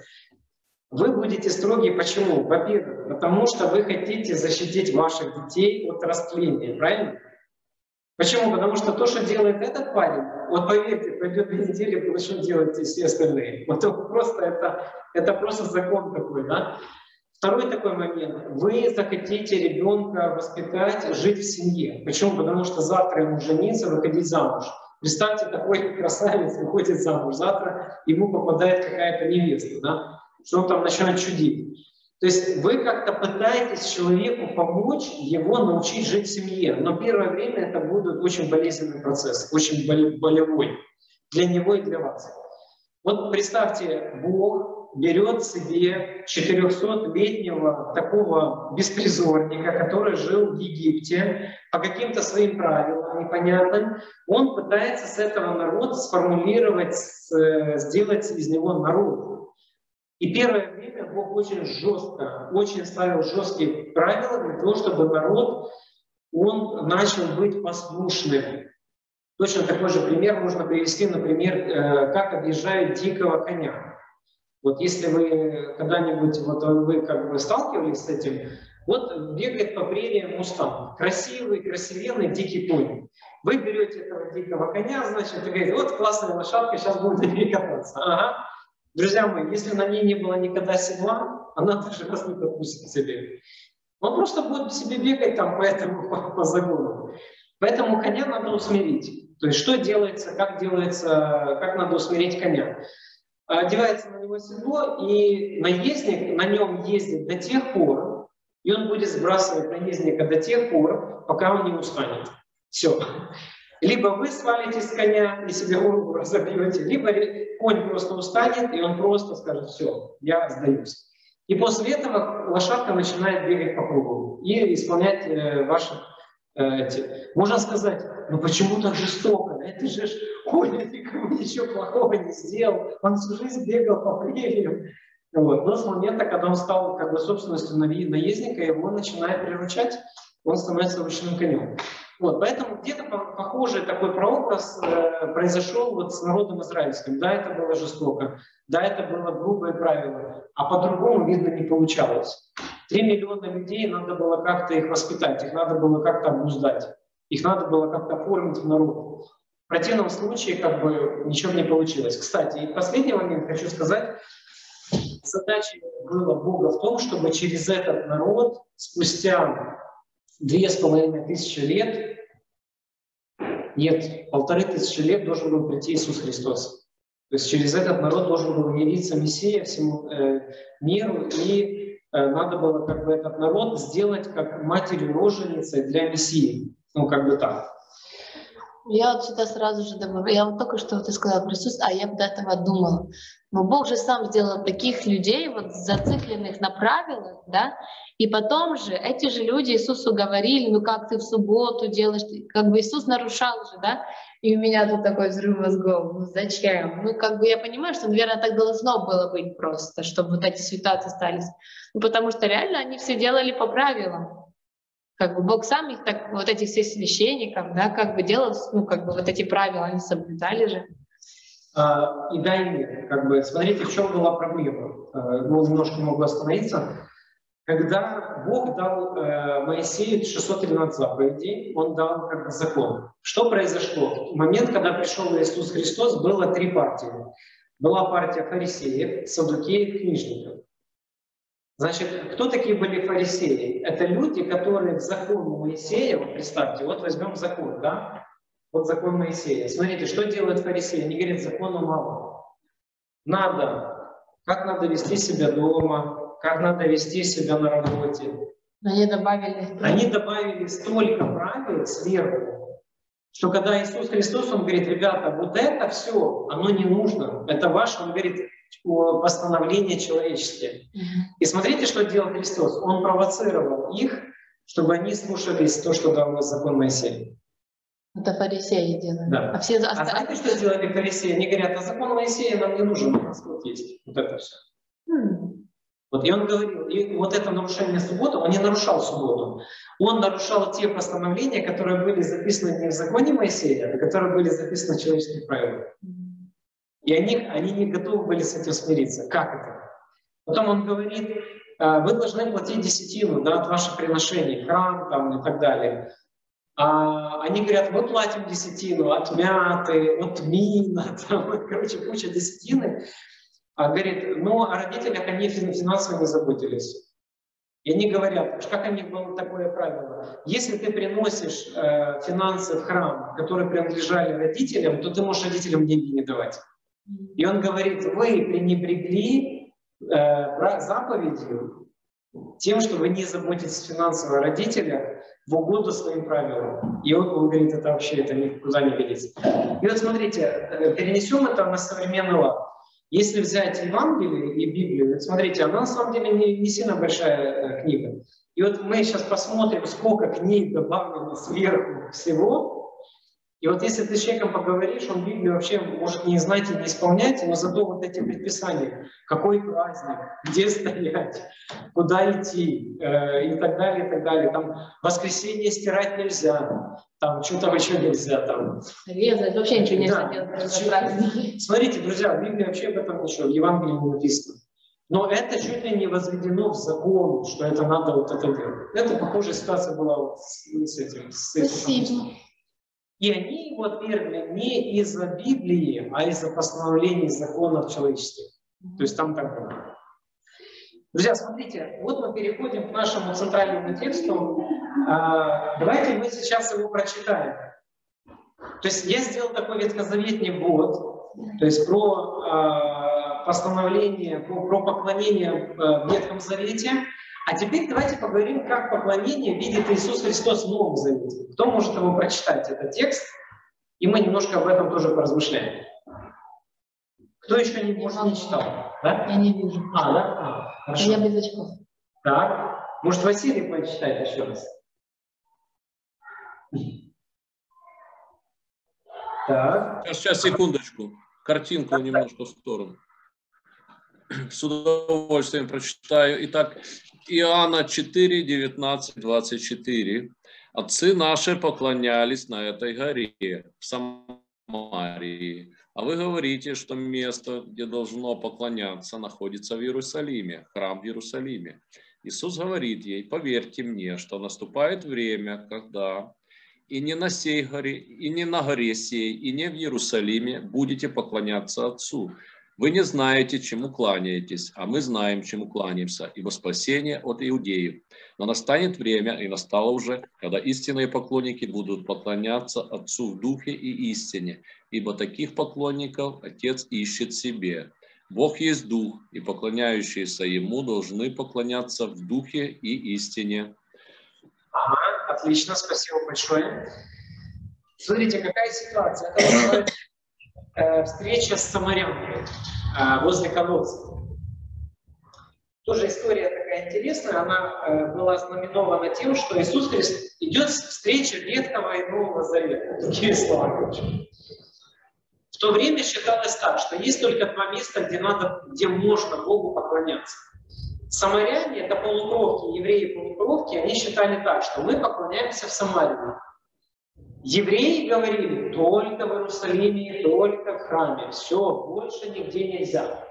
Вы будете строгие почему? Во-первых, потому что вы хотите защитить ваших детей от растления, правильно? Почему? Потому что то, что делает этот парень, вот поверьте, пройдет две недели, вы начнете делать все остальные. Вот просто это, это просто закон такой, да? Второй такой момент. Вы захотите ребенка воспитать, жить в семье. Почему? Потому что завтра ему жениться, выходить замуж. Представьте, такой красавец выходит замуж. Завтра ему попадает какая-то невеста, да? Что он там начинает чудить. То есть вы как-то пытаетесь человеку помочь, его научить жить в семье. Но первое время это будет очень болезненный процесс, очень болевой для него и для вас. Вот представьте, Бог берет себе четырехсотлетнего такого беспризорника, который жил в Египте по каким-то своим правилам непонятным. Он пытается с этого народа сформулировать, сделать из него народ. И первое время Бог очень жестко, очень ставил жесткие правила для того, чтобы народ, он начал быть послушным. Точно такой же пример можно привести, например, как объезжают дикого коня. Вот если вы когда-нибудь, вот вы как бы сталкивались с этим, вот бегает по прериям мустанг, красивый, красивенный дикий конь. Вы берете этого дикого коня, значит, и говорите, вот классная лошадка, сейчас будет на ней кататься. Ага. Друзья мои, если на ней не было никогда седла, она даже вас не подпустит к себе. Он просто будет себе бегать там по этому по, по загону. Поэтому коня надо усмирить. То есть что делается, как делается, как надо усмирить коня. Одевается на него седло, и наездник на нем ездит до тех пор, и он будет сбрасывать наездника до тех пор, пока он не устанет. Все. Либо вы свалитесь с коня и себе голову разобьете, либо конь просто устанет, и он просто скажет: все, я сдаюсь. И после этого лошадка начинает бегать по кругу и исполнять э, ваши э, эти. Можно сказать: ну почему так жестоко? Это же конь никому ничего плохого не сделал, он всю жизнь бегал по прериям. Вот. Но с момента, когда он стал как бы собственностью наездника, его начинает приручать, он становится ручным конем. Вот, поэтому где-то похожий такой прообраз э, произошел вот с народом израильским. Да, это было жестоко, да, это было грубое правило, а по-другому, видно, не получалось. Три миллиона людей, надо было как-то их воспитать, их надо было как-то обуздать, их надо было как-то оформить в народ. В противном случае как бы ничего не получилось. Кстати, и в последний момент хочу сказать, задача была Бога в том, чтобы через этот народ спустя две с половиной тысячи лет, нет, полторы тысячи лет должен был прийти Иисус Христос. То есть через этот народ должен был явиться Мессия всему э, миру, и э, надо было как бы этот народ сделать как матерью роженицей для Мессии. Ну, как бы так. Я вот сюда сразу же добавлю. Я вот только что ты сказала про Иисуса, а я до этого думала. Но Бог же сам сделал таких людей, вот зацикленных на правилах, да, и потом же эти же люди Иисусу говорили: ну как ты в субботу делаешь, как бы Иисус нарушал же, да, и у меня тут такой взрыв мозгов: ну зачем? Ну как бы я понимаю, что, наверное, так должно было быть просто, чтобы вот эти ситуации остались, ну потому что реально они все делали по правилам. Как бы Бог сам их так, вот этих всех священников, да, как бы делал, ну как бы вот эти правила они соблюдали же. А, и да, и нет. Как бы, смотрите, в чем была проблема. Ну, немножко могу остановиться. Когда Бог дал э, Моисею шестьсот тринадцать заповедей, он дал как бы закон. Что произошло? В момент, когда пришел Иисус Христос, было три партии. Была партия фарисеев, саддукеев, книжников. Значит, кто такие были фарисеи? Это люди, которые к закону Моисея, вот представьте, вот возьмем закон, да? Вот закон Моисея. Смотрите, что делают фарисеи? Они говорят: закона мало. Надо, как надо вести себя дома, как надо вести себя на работе. Они добавили. Они добавили столько правил сверху, что когда Иисус Христос, Он говорит: ребята, вот это все, оно не нужно, это ваше, Он говорит, постановления человеческие. Mm-hmm. И смотрите, что делал Христос. Он провоцировал их, чтобы они слушались то, что дал закон Моисея. Это фарисеи делали. Да. А, все... а знаете, что сделали фарисеи? Они говорят: а закон Моисея нам не нужен, у нас вот есть. Вот это все. Mm-hmm. Вот, и он говорил, и вот это нарушение субботы, он не нарушал субботу. Он нарушал те постановления, которые были записаны не в законе Моисея, а которые были записаны в человеческих правилах. Mm-hmm. И они, они не готовы были с этим смириться. Как это? Потом он говорит: вы должны платить десятину, да, от ваших приношений, храм там, и так далее. А они говорят: мы платим десятину от мяты, от мина, там, короче, куча десятины. А говорит: ну, о родителях они финансово не заботились. И они говорят, как у них было такое правило: если ты приносишь э, финансы в храм, которые принадлежали родителям, то ты можешь родителям деньги не давать. И он говорит: вы пренебрегли э, заповедью тем, что вы не заботитесь финансово о родителях в угоду своим правилам. И он, он говорит: это вообще это никуда не годится. И вот смотрите, перенесем это на современный лад. Если взять Евангелие и Библию, смотрите, она на самом деле не, не сильно большая э, книга. И вот мы сейчас посмотрим, сколько книг добавлено сверху всего. И вот если ты с человеком поговоришь, он Библию вообще может не знать и не исполнять, но зато вот эти предписания, какой праздник, где стоять, куда идти э, и так далее, и так далее. Там воскресенье стирать нельзя, там что-то еще нельзя. Там. Резать вообще ничего нельзя Да. делать на праздники. Смотрите, друзья, в Библии вообще об этом ничего, в Евангелии не написано. Но это чуть ли не возведено в закон, что это надо вот это делать. Это похожая ситуация была вот с, с этим. С этим. Спасибо. И они его отвергли не из-за Библии, а из-за постановлений законов человеческих. То есть там так было. Друзья, смотрите, вот мы переходим к нашему центральному тексту. А, давайте мы сейчас его прочитаем. То есть я сделал такой ветхозаветный ввод, то есть про а, постановление, про, про поклонение в Ветхом Завете. А теперь давайте поговорим, как поклонение видит Иисус Христос в Новом Завете. Кто может его прочитать, этот текст? И мы немножко об этом тоже поразмышляем. Кто еще не, может, не читал? Да? Я не вижу. А, да? А, хорошо. Я без очков. Так. Может, Василий прочитает еще раз? Так. Сейчас, сейчас, секундочку. Картинку немножко в сторону. С удовольствием прочитаю. Итак, Иоанна четыре, девятнадцать, двадцать четыре. Отцы наши поклонялись на этой горе, в Самарии. А вы говорите, что место, где должно поклоняться, находится в Иерусалиме, храм в Иерусалиме. Иисус говорит ей: поверьте мне, что наступает время, когда и не на сей горе, и не на горе сей, и не в Иерусалиме будете поклоняться Отцу. Вы не знаете, чему кланяетесь, а мы знаем, чему кланяемся, ибо спасение от иудеев. Но настанет время, и настало уже, когда истинные поклонники будут поклоняться Отцу в духе и истине, ибо таких поклонников Отец ищет себе. Бог есть Дух, и поклоняющиеся Ему должны поклоняться в духе и истине. Ага, отлично, спасибо большое. Смотрите, какая ситуация. Это называется э, встреча с самарянами э, возле колодца. Тоже история такая интересная. Она э, была знаменована тем, что Иисус Христос идет с встречи Ветхого и Нового Завета. Такие слова, короче. В то время считалось так, что есть только два места, где, надо, где можно Богу поклоняться. Самаряне, это полукровки, евреи полукровки, они считали так, что мы поклоняемся в Самарии. Евреи говорили: только в Иерусалиме, только в храме. Все, больше нигде нельзя.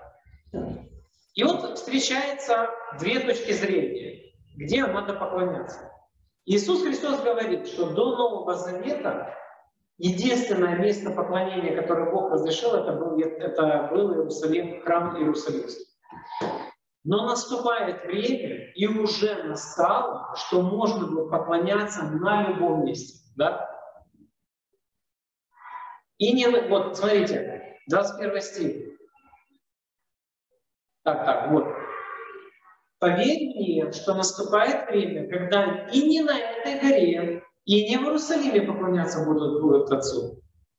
И вот встречаются две точки зрения, где надо поклоняться. Иисус Христос говорит, что до Нового Завета единственное место поклонения, которое Бог разрешил, это был, это был Иерусалим, храм Иерусалимский. Но наступает время, и уже настало, что можно было поклоняться на любом месте. Да? И не... Вот, смотрите, двадцать первый стих. Так, так, вот. Поверь мне, что наступает время, когда и не на этой горе, и не в Иерусалиме поклоняться будут, будут Отцу.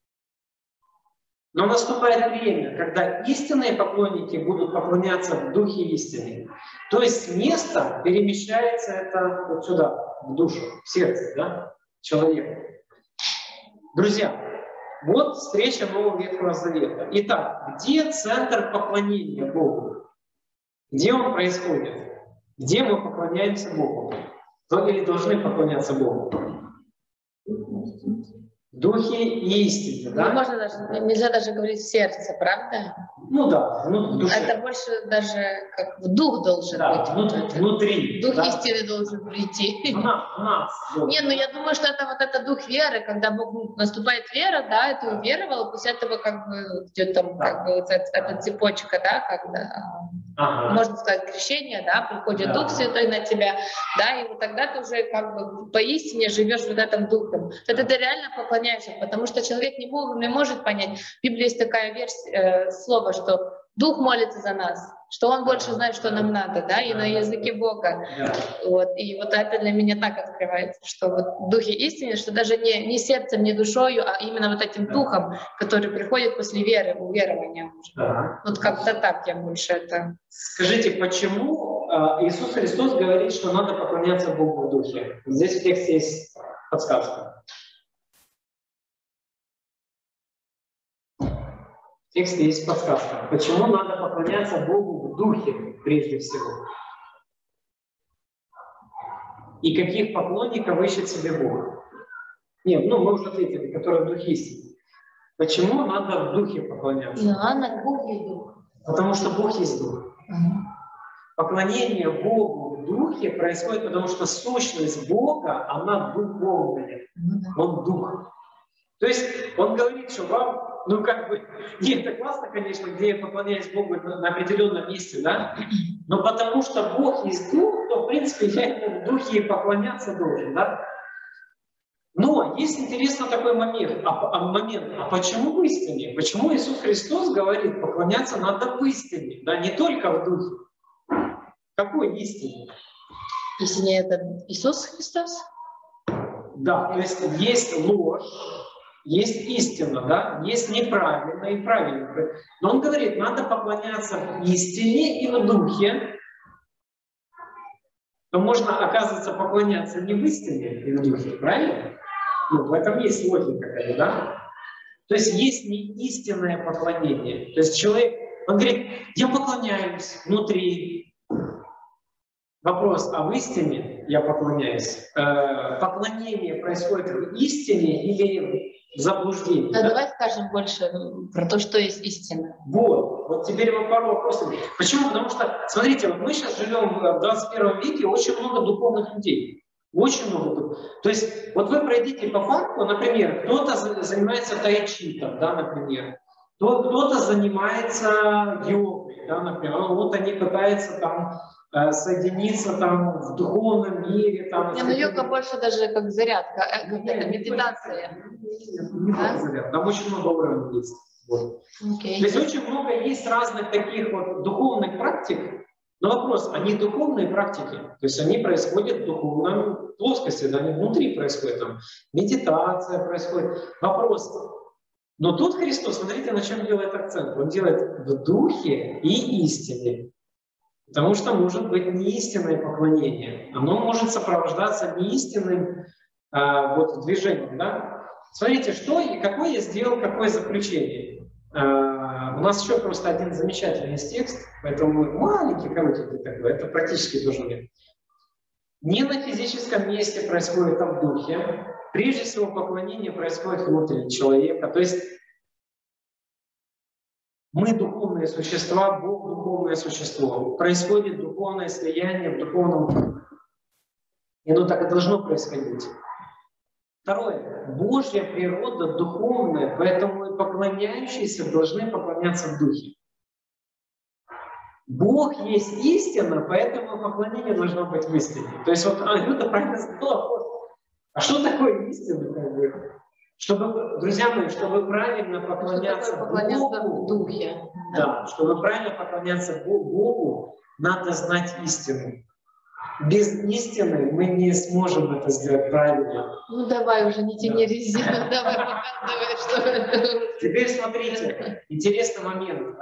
Но наступает время, когда истинные поклонники будут поклоняться в духе истины. То есть место перемещается это вот сюда, в душу, в сердце, да, человека. Друзья, вот встреча Нового Ветхого Завета. Итак, где центр поклонения Богу? Где он происходит? Где мы поклоняемся Богу? Или должны поклоняться Богу? В духе и истине, да? Ну, можно даже, нельзя даже говорить в сердце, правда? Ну да, ну, в душе. Это больше даже как в дух должен Да, быть. внутри. внутри Дух да? истины должен прийти. В нас. В нас Не, ну я думаю, что это вот это дух веры, когда Бог, ну, наступает вера, да, и ты уверовал, после этого как бы идет там как бы вот эта, эта цепочка, да, когда, ага. можно сказать, крещение, да, приходит да. Дух Святой на тебя, да, и вот тогда ты уже как бы поистине живешь вот этим духом. Это ты реально поклоняешься, потому что человек не, мог, не может понять. В Библии есть такая версия, э, слово, что Дух молится за нас, что Он больше знает, что нам надо, да, и на языке Бога. Вот. И вот это для меня так открывается, что вот в духе истины, что даже не, не сердцем, не душою, а именно вот этим духом, который приходит после веры, уверования уже. Да. Вот как-то так я больше это... Скажите, почему Иисус Христос говорит, что надо поклоняться Богу в духе? Здесь в тексте есть подсказка. В тексте есть подсказка. Почему надо поклоняться Богу в духе прежде всего? И каких поклонников ищет себе Бог? Нет, ну мы уже ответили, которые в духе истины. Почему надо в духе поклоняться? Иоанна, Бог есть дух. Потому что Бог есть дух. Угу. Поклонение Богу в духе происходит, потому что сущность Бога, она духовная. Угу. Он дух. То есть он говорит, что вам, ну как бы, нет, это классно, конечно, где я поклоняюсь Богу на, на определенном месте, да, но потому что Бог есть Дух, то, в принципе, я ему в Духе и поклоняться должен, да. Но есть интересно такой момент, а, а, момент, а почему в истине? Почему Иисус Христос говорит, поклоняться надо в истине, да, не только в Духе? Какой истине? Истине это Иисус Христос? Да, то есть есть ложь, есть истина, да, есть неправильно и правильно. Но он говорит, надо поклоняться в истине и в Духе. То можно, оказывается, поклоняться не в истине и в Духе, правильно? Ну, в этом есть логика, как бы, да? То есть есть не истинное поклонение. То есть человек, он говорит, я поклоняюсь внутри. Вопрос, а в истине я поклоняюсь? Э, поклонение происходит в истине или в заблуждении? Ну, да? давай скажем больше про то, что есть истина. Вот, вот теперь вот пару вопросов. Почему? Потому что, смотрите, вот мы сейчас живем в двадцать первом веке, очень много духовных людей. Очень много. То есть, вот вы пройдите по факту, например, кто-то занимается тайчи, там, да, например, кто-то занимается йогой, да, например, вот они пытаются там соединиться там в духовном мире. Там, не, ну йога больше даже как зарядка, как это медитация. Не только зарядка, там очень много уровней есть. Вот. Okay. То есть очень много есть разных таких вот духовных практик. Но вопрос, они духовные практики, то есть они происходят в духовном плоскости, да, они внутри происходят, там, медитация происходит. Вопрос, но тут Христос, смотрите, на чем делает акцент. Он делает в духе и истине. Потому что может быть неистинное поклонение. Оно может сопровождаться неистинным а, вот, движением. Да? Смотрите, что и какое я сделал, какое заключение. А, у нас еще просто один замечательный есть текст, поэтому маленький, коротенький такой, это практически тоже нет. Не на физическом месте происходит, а в духе. Прежде всего, поклонение происходит внутри человека. То есть мы духовные существа, Бог духовное существо. Происходит духовное слияние в духовном. И оно так и должно происходить. Второе. Божья природа духовная, поэтому и поклоняющиеся должны поклоняться в духе. Бог есть истина, поэтому поклонение должно быть в истине. То есть вот Анюта правильно сказала, а что такое истина? Как бы? Чтобы, друзья мои, чтобы правильно поклоняться, поклоняться Богу, в духе. Да, чтобы правильно поклоняться Богу, надо знать истину. Без истины мы не сможем это сделать правильно. Ну давай уже, не тяни да. резину, давай показывай, что это. Теперь смотрите, интересный момент.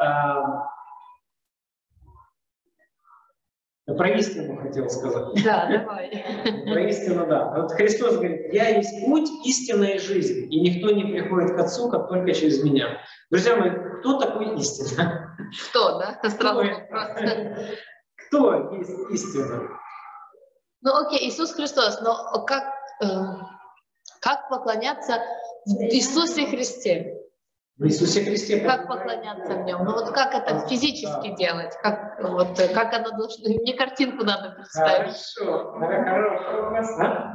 Про истину хотел сказать. Да, давай. Про истину, да. Вот Христос говорит, я есть путь, истинная жизнь, и никто не приходит к Отцу, как только через меня. Друзья мои, кто такой истина? Кто, да? Сразу вопрос. Кто есть истина? Ну окей, Иисус Христос, но как, э, как поклоняться в Иисусе Христе? В Иисусе Христе. Как поклоняться в Нем? Ну вот как это физически да. делать? Как, вот, как оно должно... Мне картинку надо представить. Хорошо, хорошо у нас, да?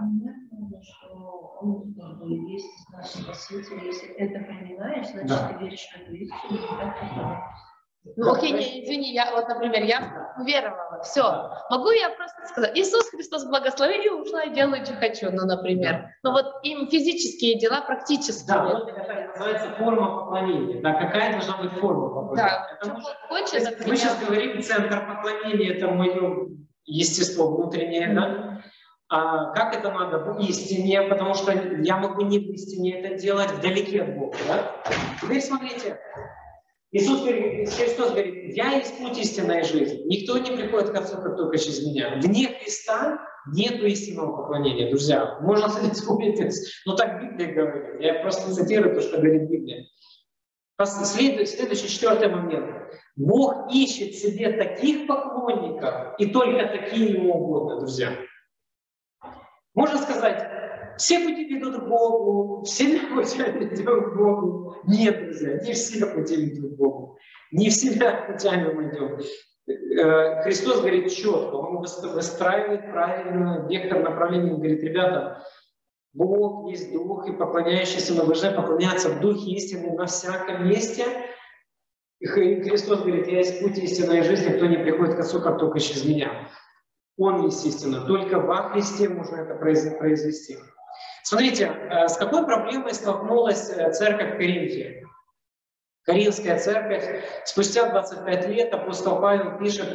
Есть наш Спаситель, если ты это понимаешь, значит да. ты веришь в эту истину, так Ну окей, не, извини, я вот, например, я уверовала, все. Могу я просто сказать, Иисус Христос благословил, и ушла и делаю, что хочу, ну, например. Да. Ну вот им физические дела практически. Да, вот это называется форма поклонения. Да, какая должна быть форма поклонения? Да, это может, хочет, мы меня... сейчас говорим, центр поклонения — это мое естество внутреннее, mm-hmm. да? А как это надо? В истине, потому что я могу не в истине это делать, вдалеке от Бога, да? Теперь смотрите. Иисус говорит, Христос говорит, я есть путь истинной жизни. Никто не приходит к Отцу, как только через меня. Вне Христа нет истинного поклонения. Друзья, можно вспомнить, но так Библия говорит. Я просто цитирую то, что говорит Библия. Следующий, следующий, четвертый момент. Бог ищет себе таких поклонников, и только такие ему угодно, друзья. Можно сказать, все пути ведут к Богу, все путями идем к Богу. Нет, друзья, не все пути ведут к Богу. Не всегда путями мы идем. Христос говорит четко, Он выстраивает правильный вектор направления. Он говорит, ребята, Бог есть Дух, и поклоняющиеся мы должны поклоняться в Духе истины на всяком месте. И Христос говорит: я есть путь истинной жизни, кто не приходит к Отцу, как только через меня. Он есть истина. Только во Христе можно это произвести. Смотрите, с какой проблемой столкнулась церковь в Коринфе? Каринская церковь. Спустя двадцать пять лет апостол Павел пишет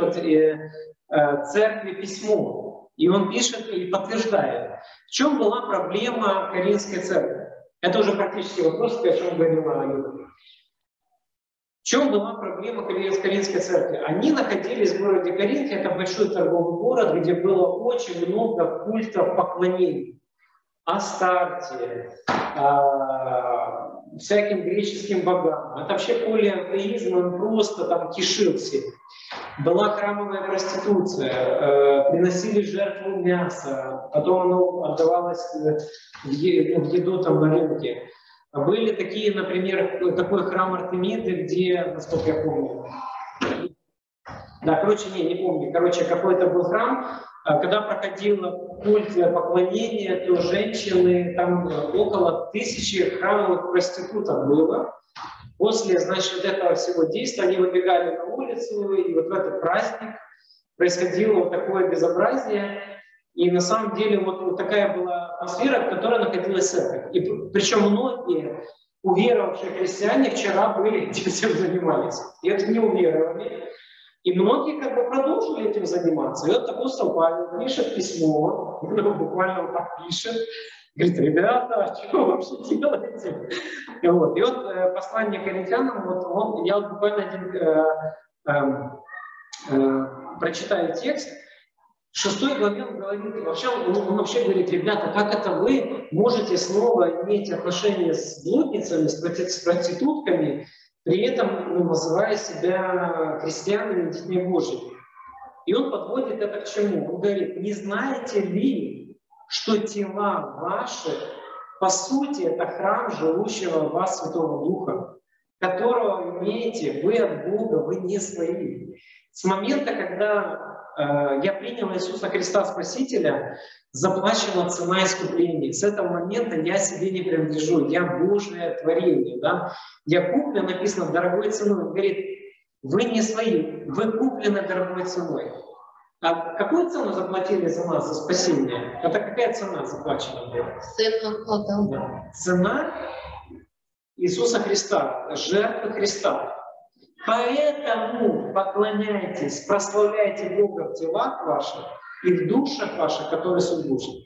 церкви письмо. И он пишет и подтверждает. В чем была проблема Каринской церкви? Это уже практически вопрос, о чем говорила Юля. В чем была проблема Каринской церкви? Они находились в городе Коринфе, это большой торговый город, где было очень много культов поклонений. Астарте, а, всяким греческим богам. Это вообще полиантеизм, он просто там кишился. Была храмовая проституция, э, приносили жертву мяса, потом оно отдавалось в еду там на рынке. Были такие, например, такой храм Артемиды, где, насколько я помню, да, короче, не, не помню, короче, какой-то был храм, когда проходило культ поклонения, то женщины, там около тысячи храмовых проституток было. После, значит, этого всего действия они выбегали на улицу, и вот в этот праздник происходило вот такое безобразие. И на самом деле вот, вот такая была атмосфера, в которой находилась церковь. И причем многие уверовавшие христиане вчера были этим всем занимались. И это не уверовали. И многие как бы продолжили этим заниматься. И вот апостол Павел пишет письмо, буквально вот так пишет, говорит: ребята, что вы вообще делаете? И вот, и вот э, послание Коринфянам, вот он, я вот буквально один э, э, э, прочитаю текст. В шестой главе он говорит, вообще, он, он вообще говорит: ребята, как это вы можете снова иметь отношения с блудницами, с проститутками, при этом ну, называя себя христианами, детьми Божьими? И он подводит это к чему? Он говорит: не знаете ли, что тела ваши, по сути, это храм живущего в вас Святого Духа, которого имеете вы от Бога, вы не свои. С момента, когда э, я принял Иисуса Христа Спасителя, заплачена цена искупления. С этого момента я себе не принадлежу, я Божье творение. Да? Я куплен, написано, дорогой ценой. Он говорит: вы не свои, вы куплены дорогой ценой. А какую цену заплатили за нас, за спасение? Это какая цена заплачена была? Да. Цена Иисуса Христа, жертва Христа. Поэтому поклоняйтесь, прославляйте Бога в телах ваших и в душах ваших, которые суть Божьи.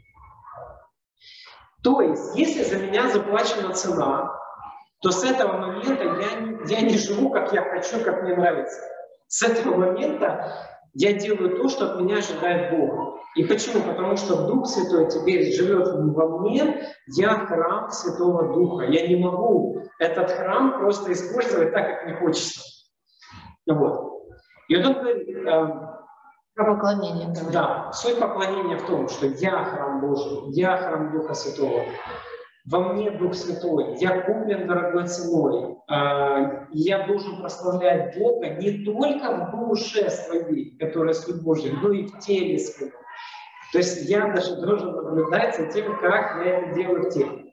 То есть, если за меня заплачена цена, то с этого момента я не, я не живу, как я хочу, как мне нравится. С этого момента я делаю то, что от меня ожидает Бог. И почему? Потому что Дух Святой теперь живет во мне, я храм Святого Духа. Я не могу этот храм просто использовать так, как мне хочется. Вот. И вот он говорит, э, про поклонение. Говорит. Да, суть поклонения в том, что я храм Божий, я храм Духа Святого. Во мне Дух Святой, я куплен дорогой ценой. Я должен прославлять Бога не только в душе своей, которая суть Божья, но и в теле своем. То есть я даже должен наблюдать за тем, как я это делаю в теле.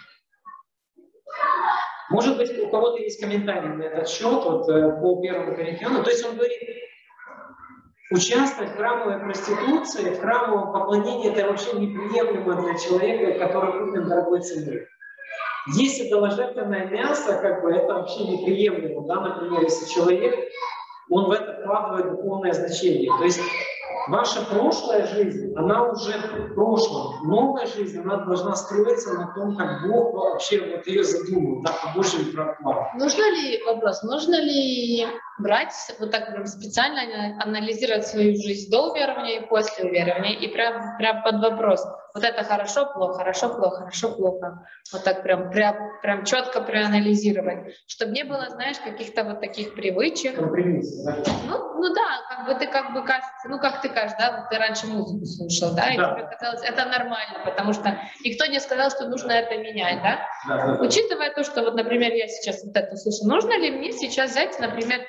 Может быть, у кого-то есть комментарий на этот счет вот, по первому Коринфянам. То есть он говорит, участвовать в храмовой проституции, в храмовом поклонении — это вообще неприемлемо для человека, который куплен дорогой ценой. Если доложительное мясо, как бы, это вообще неприемлемо. Да? Например, если человек, он в это вкладывает духовное значение. То есть ваша прошлая жизнь, она уже в прошлом. Новая жизнь, она должна строиться на том, как Бог вообще вот ее задумал, да, по Божьему прокладу. Нужно ли, вопрос, нужно ли брать, вот так прям специально анализировать свою жизнь до уверования и после уверования, и прям, прям под вопрос, вот это хорошо, плохо, хорошо, плохо, хорошо, плохо. Вот так прям, прям, прям четко проанализировать, чтобы не было, знаешь, каких-то вот таких привычек. Компромисс, да? Ну, ну да, как бы ты как бы кажется, ну как ты кажешь, да, вот ты раньше музыку слушал, да, и да. тебе казалось, это нормально, потому что никто не сказал, что нужно это менять, да? Да, да. Учитывая то, что вот, например, я сейчас вот это слышу, нужно ли мне сейчас взять, например,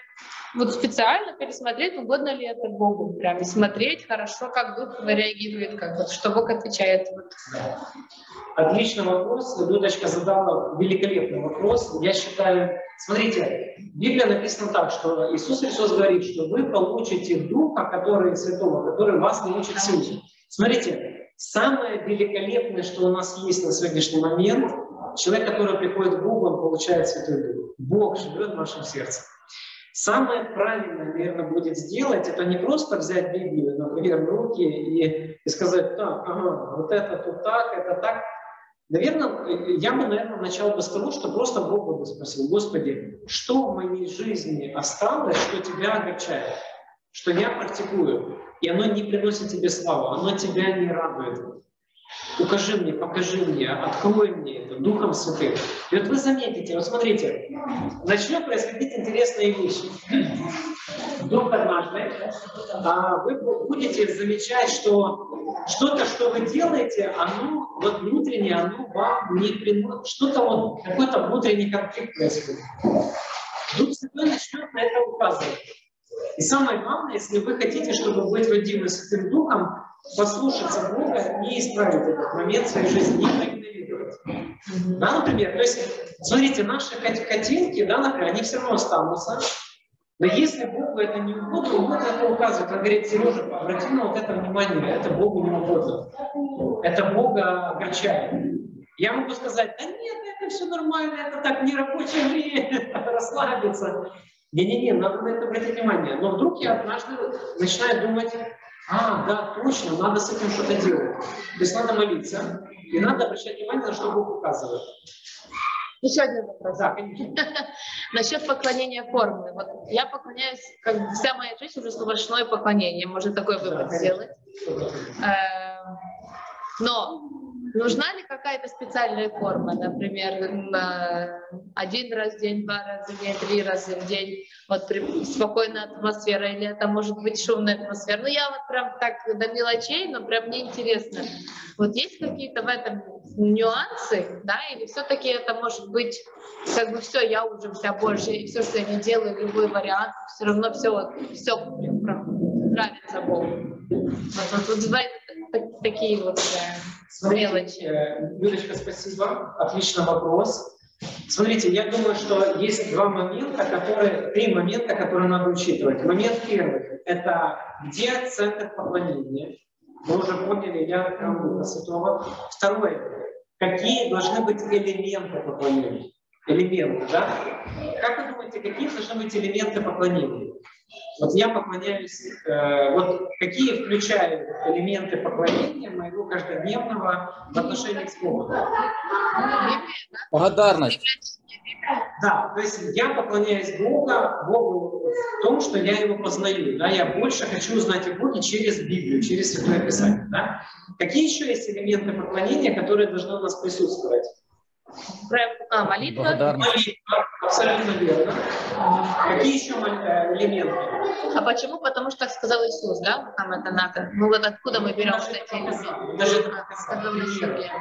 вот специально пересмотреть, угодно ли это Богу, прям и смотреть хорошо, как Дух реагирует, как вот, что Бог отвечает. Вот. Отличный вопрос. Людочка задала великолепный вопрос. Я считаю, смотрите, в Библии написано так, что Иисус Христос говорит, что вы получите Духа, который Святого, который вас научит всему. Смотрите, самое великолепное, что у нас есть на сегодняшний момент, человек, который приходит к Богу, он получает Святой Дух. Бог живет в нашем сердце. Самое правильное, наверное, будет сделать, это не просто взять Библию, например, в руки и, и сказать, так, ага, вот это тут так, это так. Наверное, я бы, наверное, начал бы с того, что просто Бога бы спросил: Господи, что в моей жизни осталось, что Тебя огорчает, что я практикую, и оно не приносит Тебе славу, оно Тебя не радует. Укажи мне, покажи мне, открой мне это Духом Святым. И вот вы заметите, вот смотрите, начнет происходить интересные вещи. Вдруг однажды а, вы будете замечать, что что-то, что вы делаете, оно вот внутреннее, оно вам не приносит. Что-то вот, какой-то внутренний конфликт происходит. Дух Святой начнет на это указывать. И самое главное, если вы хотите, чтобы быть водимы Святым Духом, послушаться Бога и исправить этот момент в своей жизни, не проигнорировать. Mm-hmm. Да, например, то есть, смотрите, наши хотелки, да, например, они все равно останутся, но если Богу это не угодно, Он будет это указывать. Он говорит: Сережа, обрати на вот это внимание, это Богу не угодно, это Бога огорчает. Я могу сказать: да нет, это все нормально, это так нерабочее время, расслабиться. Не-не-не, надо на это обратить внимание. Но вдруг я однажды начинаю думать: а, да, точно, надо с этим что-то делать. То есть надо молиться, и надо обращать внимание, на что Бог указывает. Еще один вопрос. Да, конечно. Насчет поклонения формы. Вот я поклоняюсь, как вся моя жизнь уже сплошное поклонение. Можно такой выбор Да, сделать. Но нужна ли какая-то специальная форма, например, один раз в день, два раза в день, три раза в день, вот при, спокойная атмосфера, или это может быть шумная атмосфера? Ну, я вот прям так до мелочей, но прям мне интересно. Вот есть какие-то в этом нюансы, да, или все-таки это может быть, как бы все, я уже вся Божья, и все, что я не делаю, любой вариант, все равно все, все нравится Богу. Вот, вот, вот, такие вот да, мелочи. Юлечка, спасибо. Отличный вопрос. Смотрите, я думаю, что есть два момента, которые, три момента, которые надо учитывать. Момент первый – это где центр поклонения. Мы уже поняли, я храм Духа Святого. Второе – какие должны быть элементы поклонения. Элементы, да? Как вы думаете, какие должны быть элементы поклонения? Вот я поклоняюсь, э, вот какие включают элементы поклонения моего каждодневного в отношении к Богу? Благодарность. Да, то есть я поклоняюсь Богу, Богу в том, что я Его познаю. Да? Я больше хочу узнать о Боге через Библию, через Святое Писание. Да? Какие еще есть элементы поклонения, которые должны у нас присутствовать? А, молитва? Молитва, абсолютно верно. Какие еще элементы? А почему? Потому что так сказал Иисус, да? Нам это надо. Ну вот откуда мы берем Даже эти? Даже сказал на себе.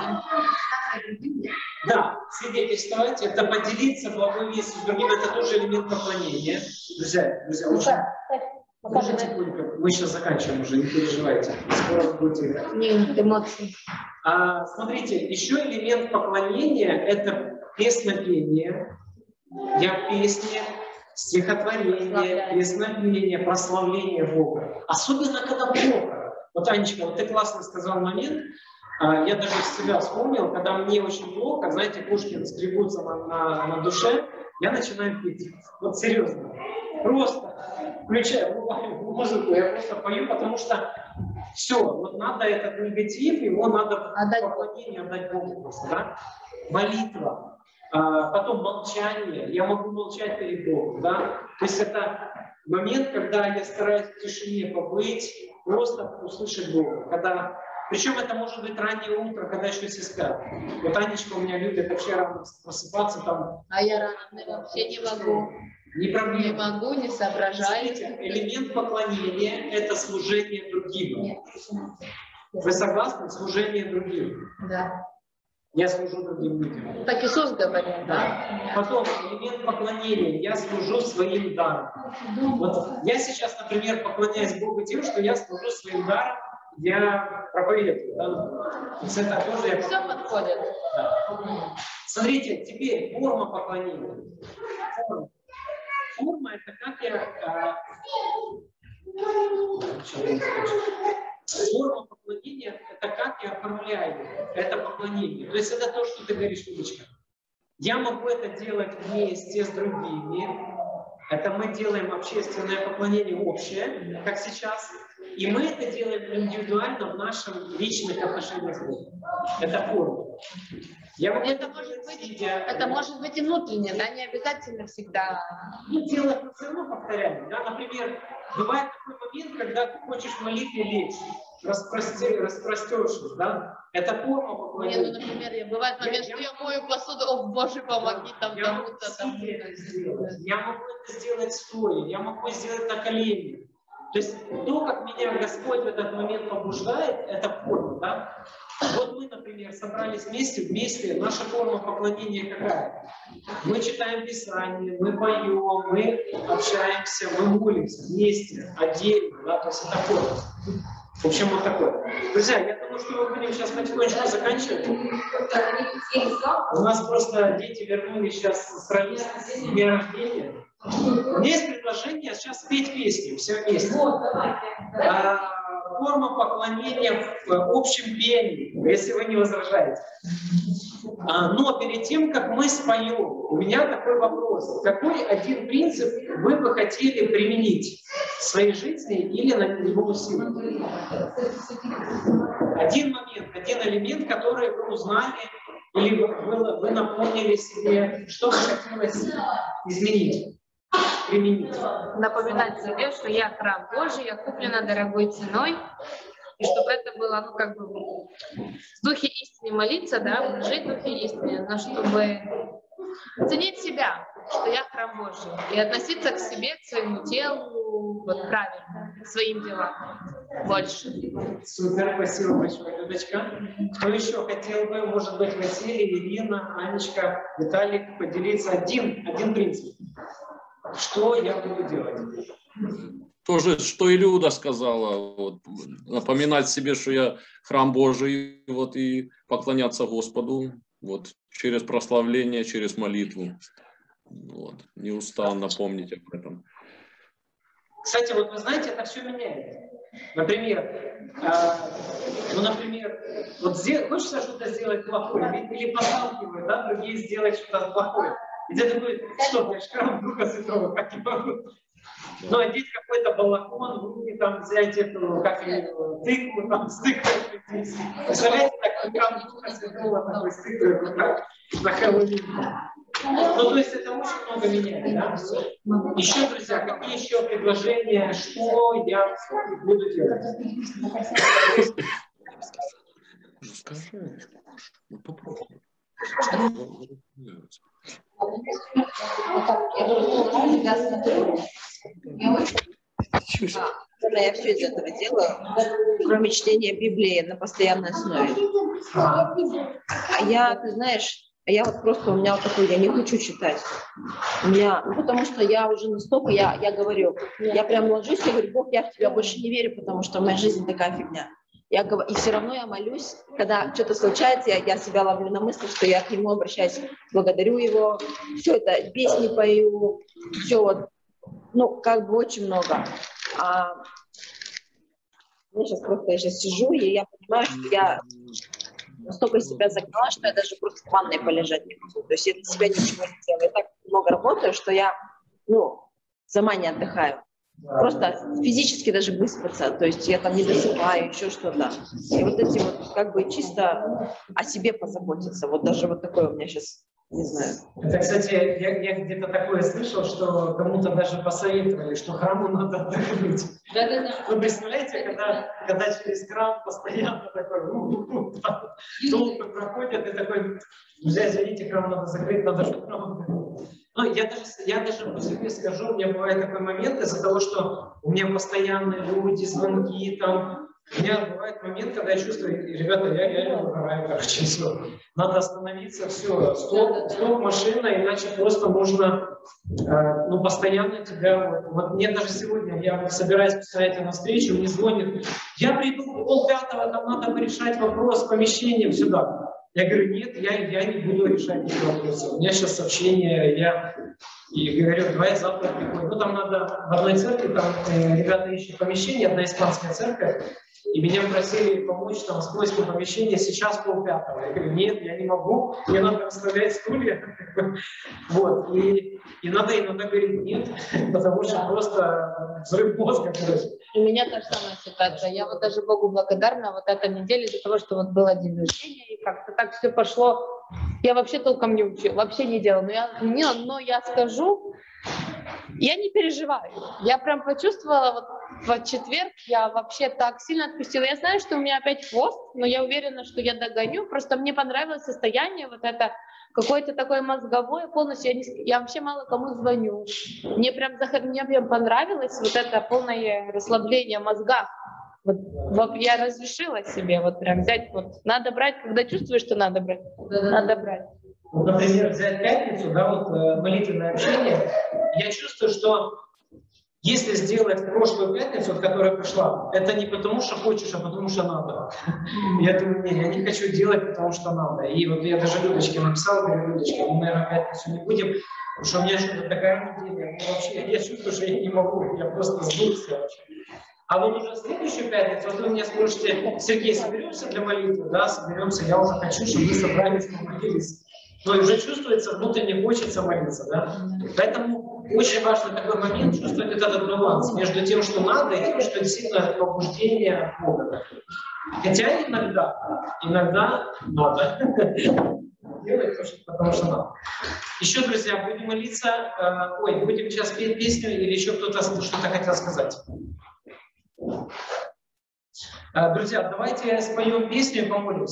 Да, свидетельствовать, это поделиться благой вестью с другим, это тоже элемент поклонения. Друзья, друзья, уже, уже тихонько, мы сейчас заканчиваем уже, не переживайте. Скоро будете. Нет эмоций. А, смотрите, еще элемент поклонения – это песнопение. Я песни, стихотворение, песнопение, прославление Бога. Особенно, когда плохо. Вот, Анечка, вот ты классно сказал момент. Я даже себя вспомнил, когда мне очень плохо, знаете, Пушкин скребутся на, на, на душе, я начинаю петь. Вот серьезно. Просто включаю музыку, я просто пою, потому что все, вот надо этот негатив, его надо отдать поклонение отдать Богу просто, да? Молитва, а, потом молчание, я могу молчать перед Богом, да? То есть это момент, когда я стараюсь в тишине побыть, просто услышать Бога, когда... Причем это может быть раннее утро, когда еще все спят. Вот Анечка у меня любит вообще рано просыпаться там. А я рано вообще не могу. Не проблема. Не могу, не соображаю. Смотрите, элемент поклонения – это служение другим. Нет. Вы согласны? Служение другим. Да. Я служу другим людям. Так Иисус говорил, да? Потом элемент поклонения. Я служу своим даром. Вот я сейчас, например, поклоняюсь Богу тем, что я служу своим даром, я проповедую. Да? То есть это тоже я... Все подходит. Да. Смотрите, теперь форма поклонения. Форма. Форма это как я... Форма поклонения – это как я оформляю это поклонение. То есть это то, что ты говоришь, Любочка. Я могу это делать вместе с другими. Это мы делаем общественное поклонение общее, как сейчас. И мы это делаем индивидуально в нашем личных отношениях с Богом. Это форма. Я могу это, может быть, это может быть и внутренне, да, не обязательно всегда. Ну, дело все равно повторяем. Да? Например, бывает такой момент, когда ты хочешь в молитве лечь, распростершись, да? Это форма поклонения. Нет, ну, например, я, бывает момент, я, что я, я мою посуду, о Боже, помоги там кому-то. Там, я могу это сделать стоя, я могу сделать на коленях. То есть то, как меня Господь в этот момент побуждает, это форма, да? Вот мы, например, собрались вместе, вместе, наша форма поклонения какая? Мы читаем Писание, мы поем, мы общаемся, мы молимся вместе, отдельно, да, то есть это форма. В общем, вот такое. Друзья, я думаю, что мы будем сейчас потихонечку заканчивать. У нас просто дети вернулись сейчас с дня рождения. У меня есть предложение сейчас спеть песни, все вместе. А, форма поклонения в общем пении, если вы не возражаете. А, но перед тем, как мы споем, у меня такой вопрос. Какой один принцип вы бы хотели применить в своей жизни или на него усилить? Один момент, один элемент, который вы узнали, или вы, вы напомнили себе, что бы хотелось изменить. Применить. Напоминать себе, что я храм Божий, я куплена дорогой ценой, и чтобы это было, ну, как бы, в духе истины молиться, да, жить в духе истины, но чтобы ценить себя, что я храм Божий, и относиться к себе, к своему телу, вот правильно, к своим делам больше. Супер, спасибо большое, Людочка. Кто еще хотел бы, может быть, Василий, Ирина, Анечка, Виталик, поделиться один, один принцип? Что я буду делать? Тоже, что и Люда сказала, вот, напоминать себе, что я храм Божий, вот, и поклоняться Господу, вот, через прославление, через молитву. Вот, неустанно помнить об этом. Кстати, вот вы знаете, это все меняет. Например, э, ну, например, вот сдел, хочется что-то сделать плохое, или подталкивают, да, другие сделать что-то плохое. И ты такой, что, ты храм Духа Святого, как не могу. Ну, одеть какой-то балахон, в руки там взять эту, как ее, тыкву, там, с тыквой. Представляете, такой храм Духа Святого, такой с тыквой в руках на Хэллоуин. Ну, то есть это очень много меняет, да? Еще, друзья, какие еще предложения, что я буду делать? Скажи, попробуй. Я все из этого делаю, кроме чтения Библии на постоянной основе. А я, ты знаешь, я вот просто, у меня вот такой, я не хочу читать. У меня, ну, потому что я уже настолько, я, я говорю, я прям ложусь, я говорю, Бог, я в тебя больше не верю, потому что моя жизнь такая фигня. Я, и все равно я молюсь, когда что-то случается, я, я себя ловлю на мысли, что я к нему обращаюсь, благодарю его, все это, песни пою, все вот, ну, как бы очень много. А я сейчас просто, я сейчас сижу, и я понимаю, что я настолько себя загнала, что я даже просто в ванной полежать не могу. То есть я для себя ничего не делаю. Я так много работаю, что я, ну, сама не отдыхаю. Просто физически даже выспаться, то есть я там не досыпаю, еще что-то. И вот эти вот как бы чисто о себе позаботиться. Вот даже вот такое у меня сейчас, не знаю. Это, кстати, я, я где-то такое слышал, что кому-то даже посоветовали, что храму надо отдохнуть. Да-да-да. Вы представляете, когда, когда через храм постоянно такой толпы проходят, и такой, друзья, извините, храм надо закрыть, надо же храм отдохнуть. Ну, я даже, я даже по себе скажу, у меня бывает такой момент из-за того, что у меня постоянно люди, звонки, там, У меня бывает момент, когда я чувствую, ребята, я реально выгораю, короче, все. Надо остановиться, все, стоп, стоп, машина, иначе просто можно, э, ну, постоянно тебя, вот, вот мне даже сегодня, я собираюсь писать на встречу, мне звонит, я приду в полпятого, там надо порешать вопрос с помещением сюда. Я говорю, нет, я, я не буду решать эти вопросы. У меня сейчас сообщение, я и говорю, давай завтра приходим. Ну, там надо в одной церкви, там э, ребята ищут помещение, одна испанская церковь, и меня просили помочь там с поиском помещения сейчас полпятого. Я говорю, нет, я не могу, мне надо расставлять стулья. Вот, и, и надо иногда говорить нет, потому что просто взрыв мозга. У меня та же самая ситуация. Я вот даже Богу благодарна вот этой неделе из-за того, что вот был день рождения, и как-то так все пошло. Я вообще толком не учу, вообще не делала. Но я, не, но я скажу, я не переживаю. Я прям почувствовала, вот в четверг я вообще так сильно отпустила. Я знаю, что у меня опять хвост, но я уверена, что я догоню. Просто мне понравилось состояние вот это, какое-то такое мозговое полностью. Я, не, я вообще мало кому звоню. Мне прям, мне прям понравилось вот это полное расслабление мозга. Вот, вот я разрешила себе вот прям взять, вот надо брать, когда чувствуешь, что надо брать, надо брать. Вот, например, взять пятницу, да, вот молитвенное общение, я чувствую, что если сделать прошлую пятницу, которая пришла, это не потому, что хочешь, а потому, что надо. Я думаю, нет, я не хочу делать, потому что надо. И вот я даже Людочке написал, говорю, Людочка, мы, наверное, пятницу не будем, потому что у меня что-то такая неделя, ну, вообще, я чувствую, что я не могу, я просто сдулся вообще. А вот уже в следующую пятницу, вот вы мне спросите, Сергей, соберемся для молитвы? Да, соберемся, я уже хочу, чтобы вы собрались, помолились. Но уже чувствуется, внутренне хочется молиться, да? Поэтому очень важный такой момент, чувствовать вот этот баланс между тем, что надо, и тем, что действительно побуждение от Бога. Хотя иногда, иногда надо делать, потому что надо. Еще, друзья, будем молиться, э, ой, будем сейчас петь песню, или еще кто-то что-то хотел сказать? Друзья, давайте споем песню и помолимся.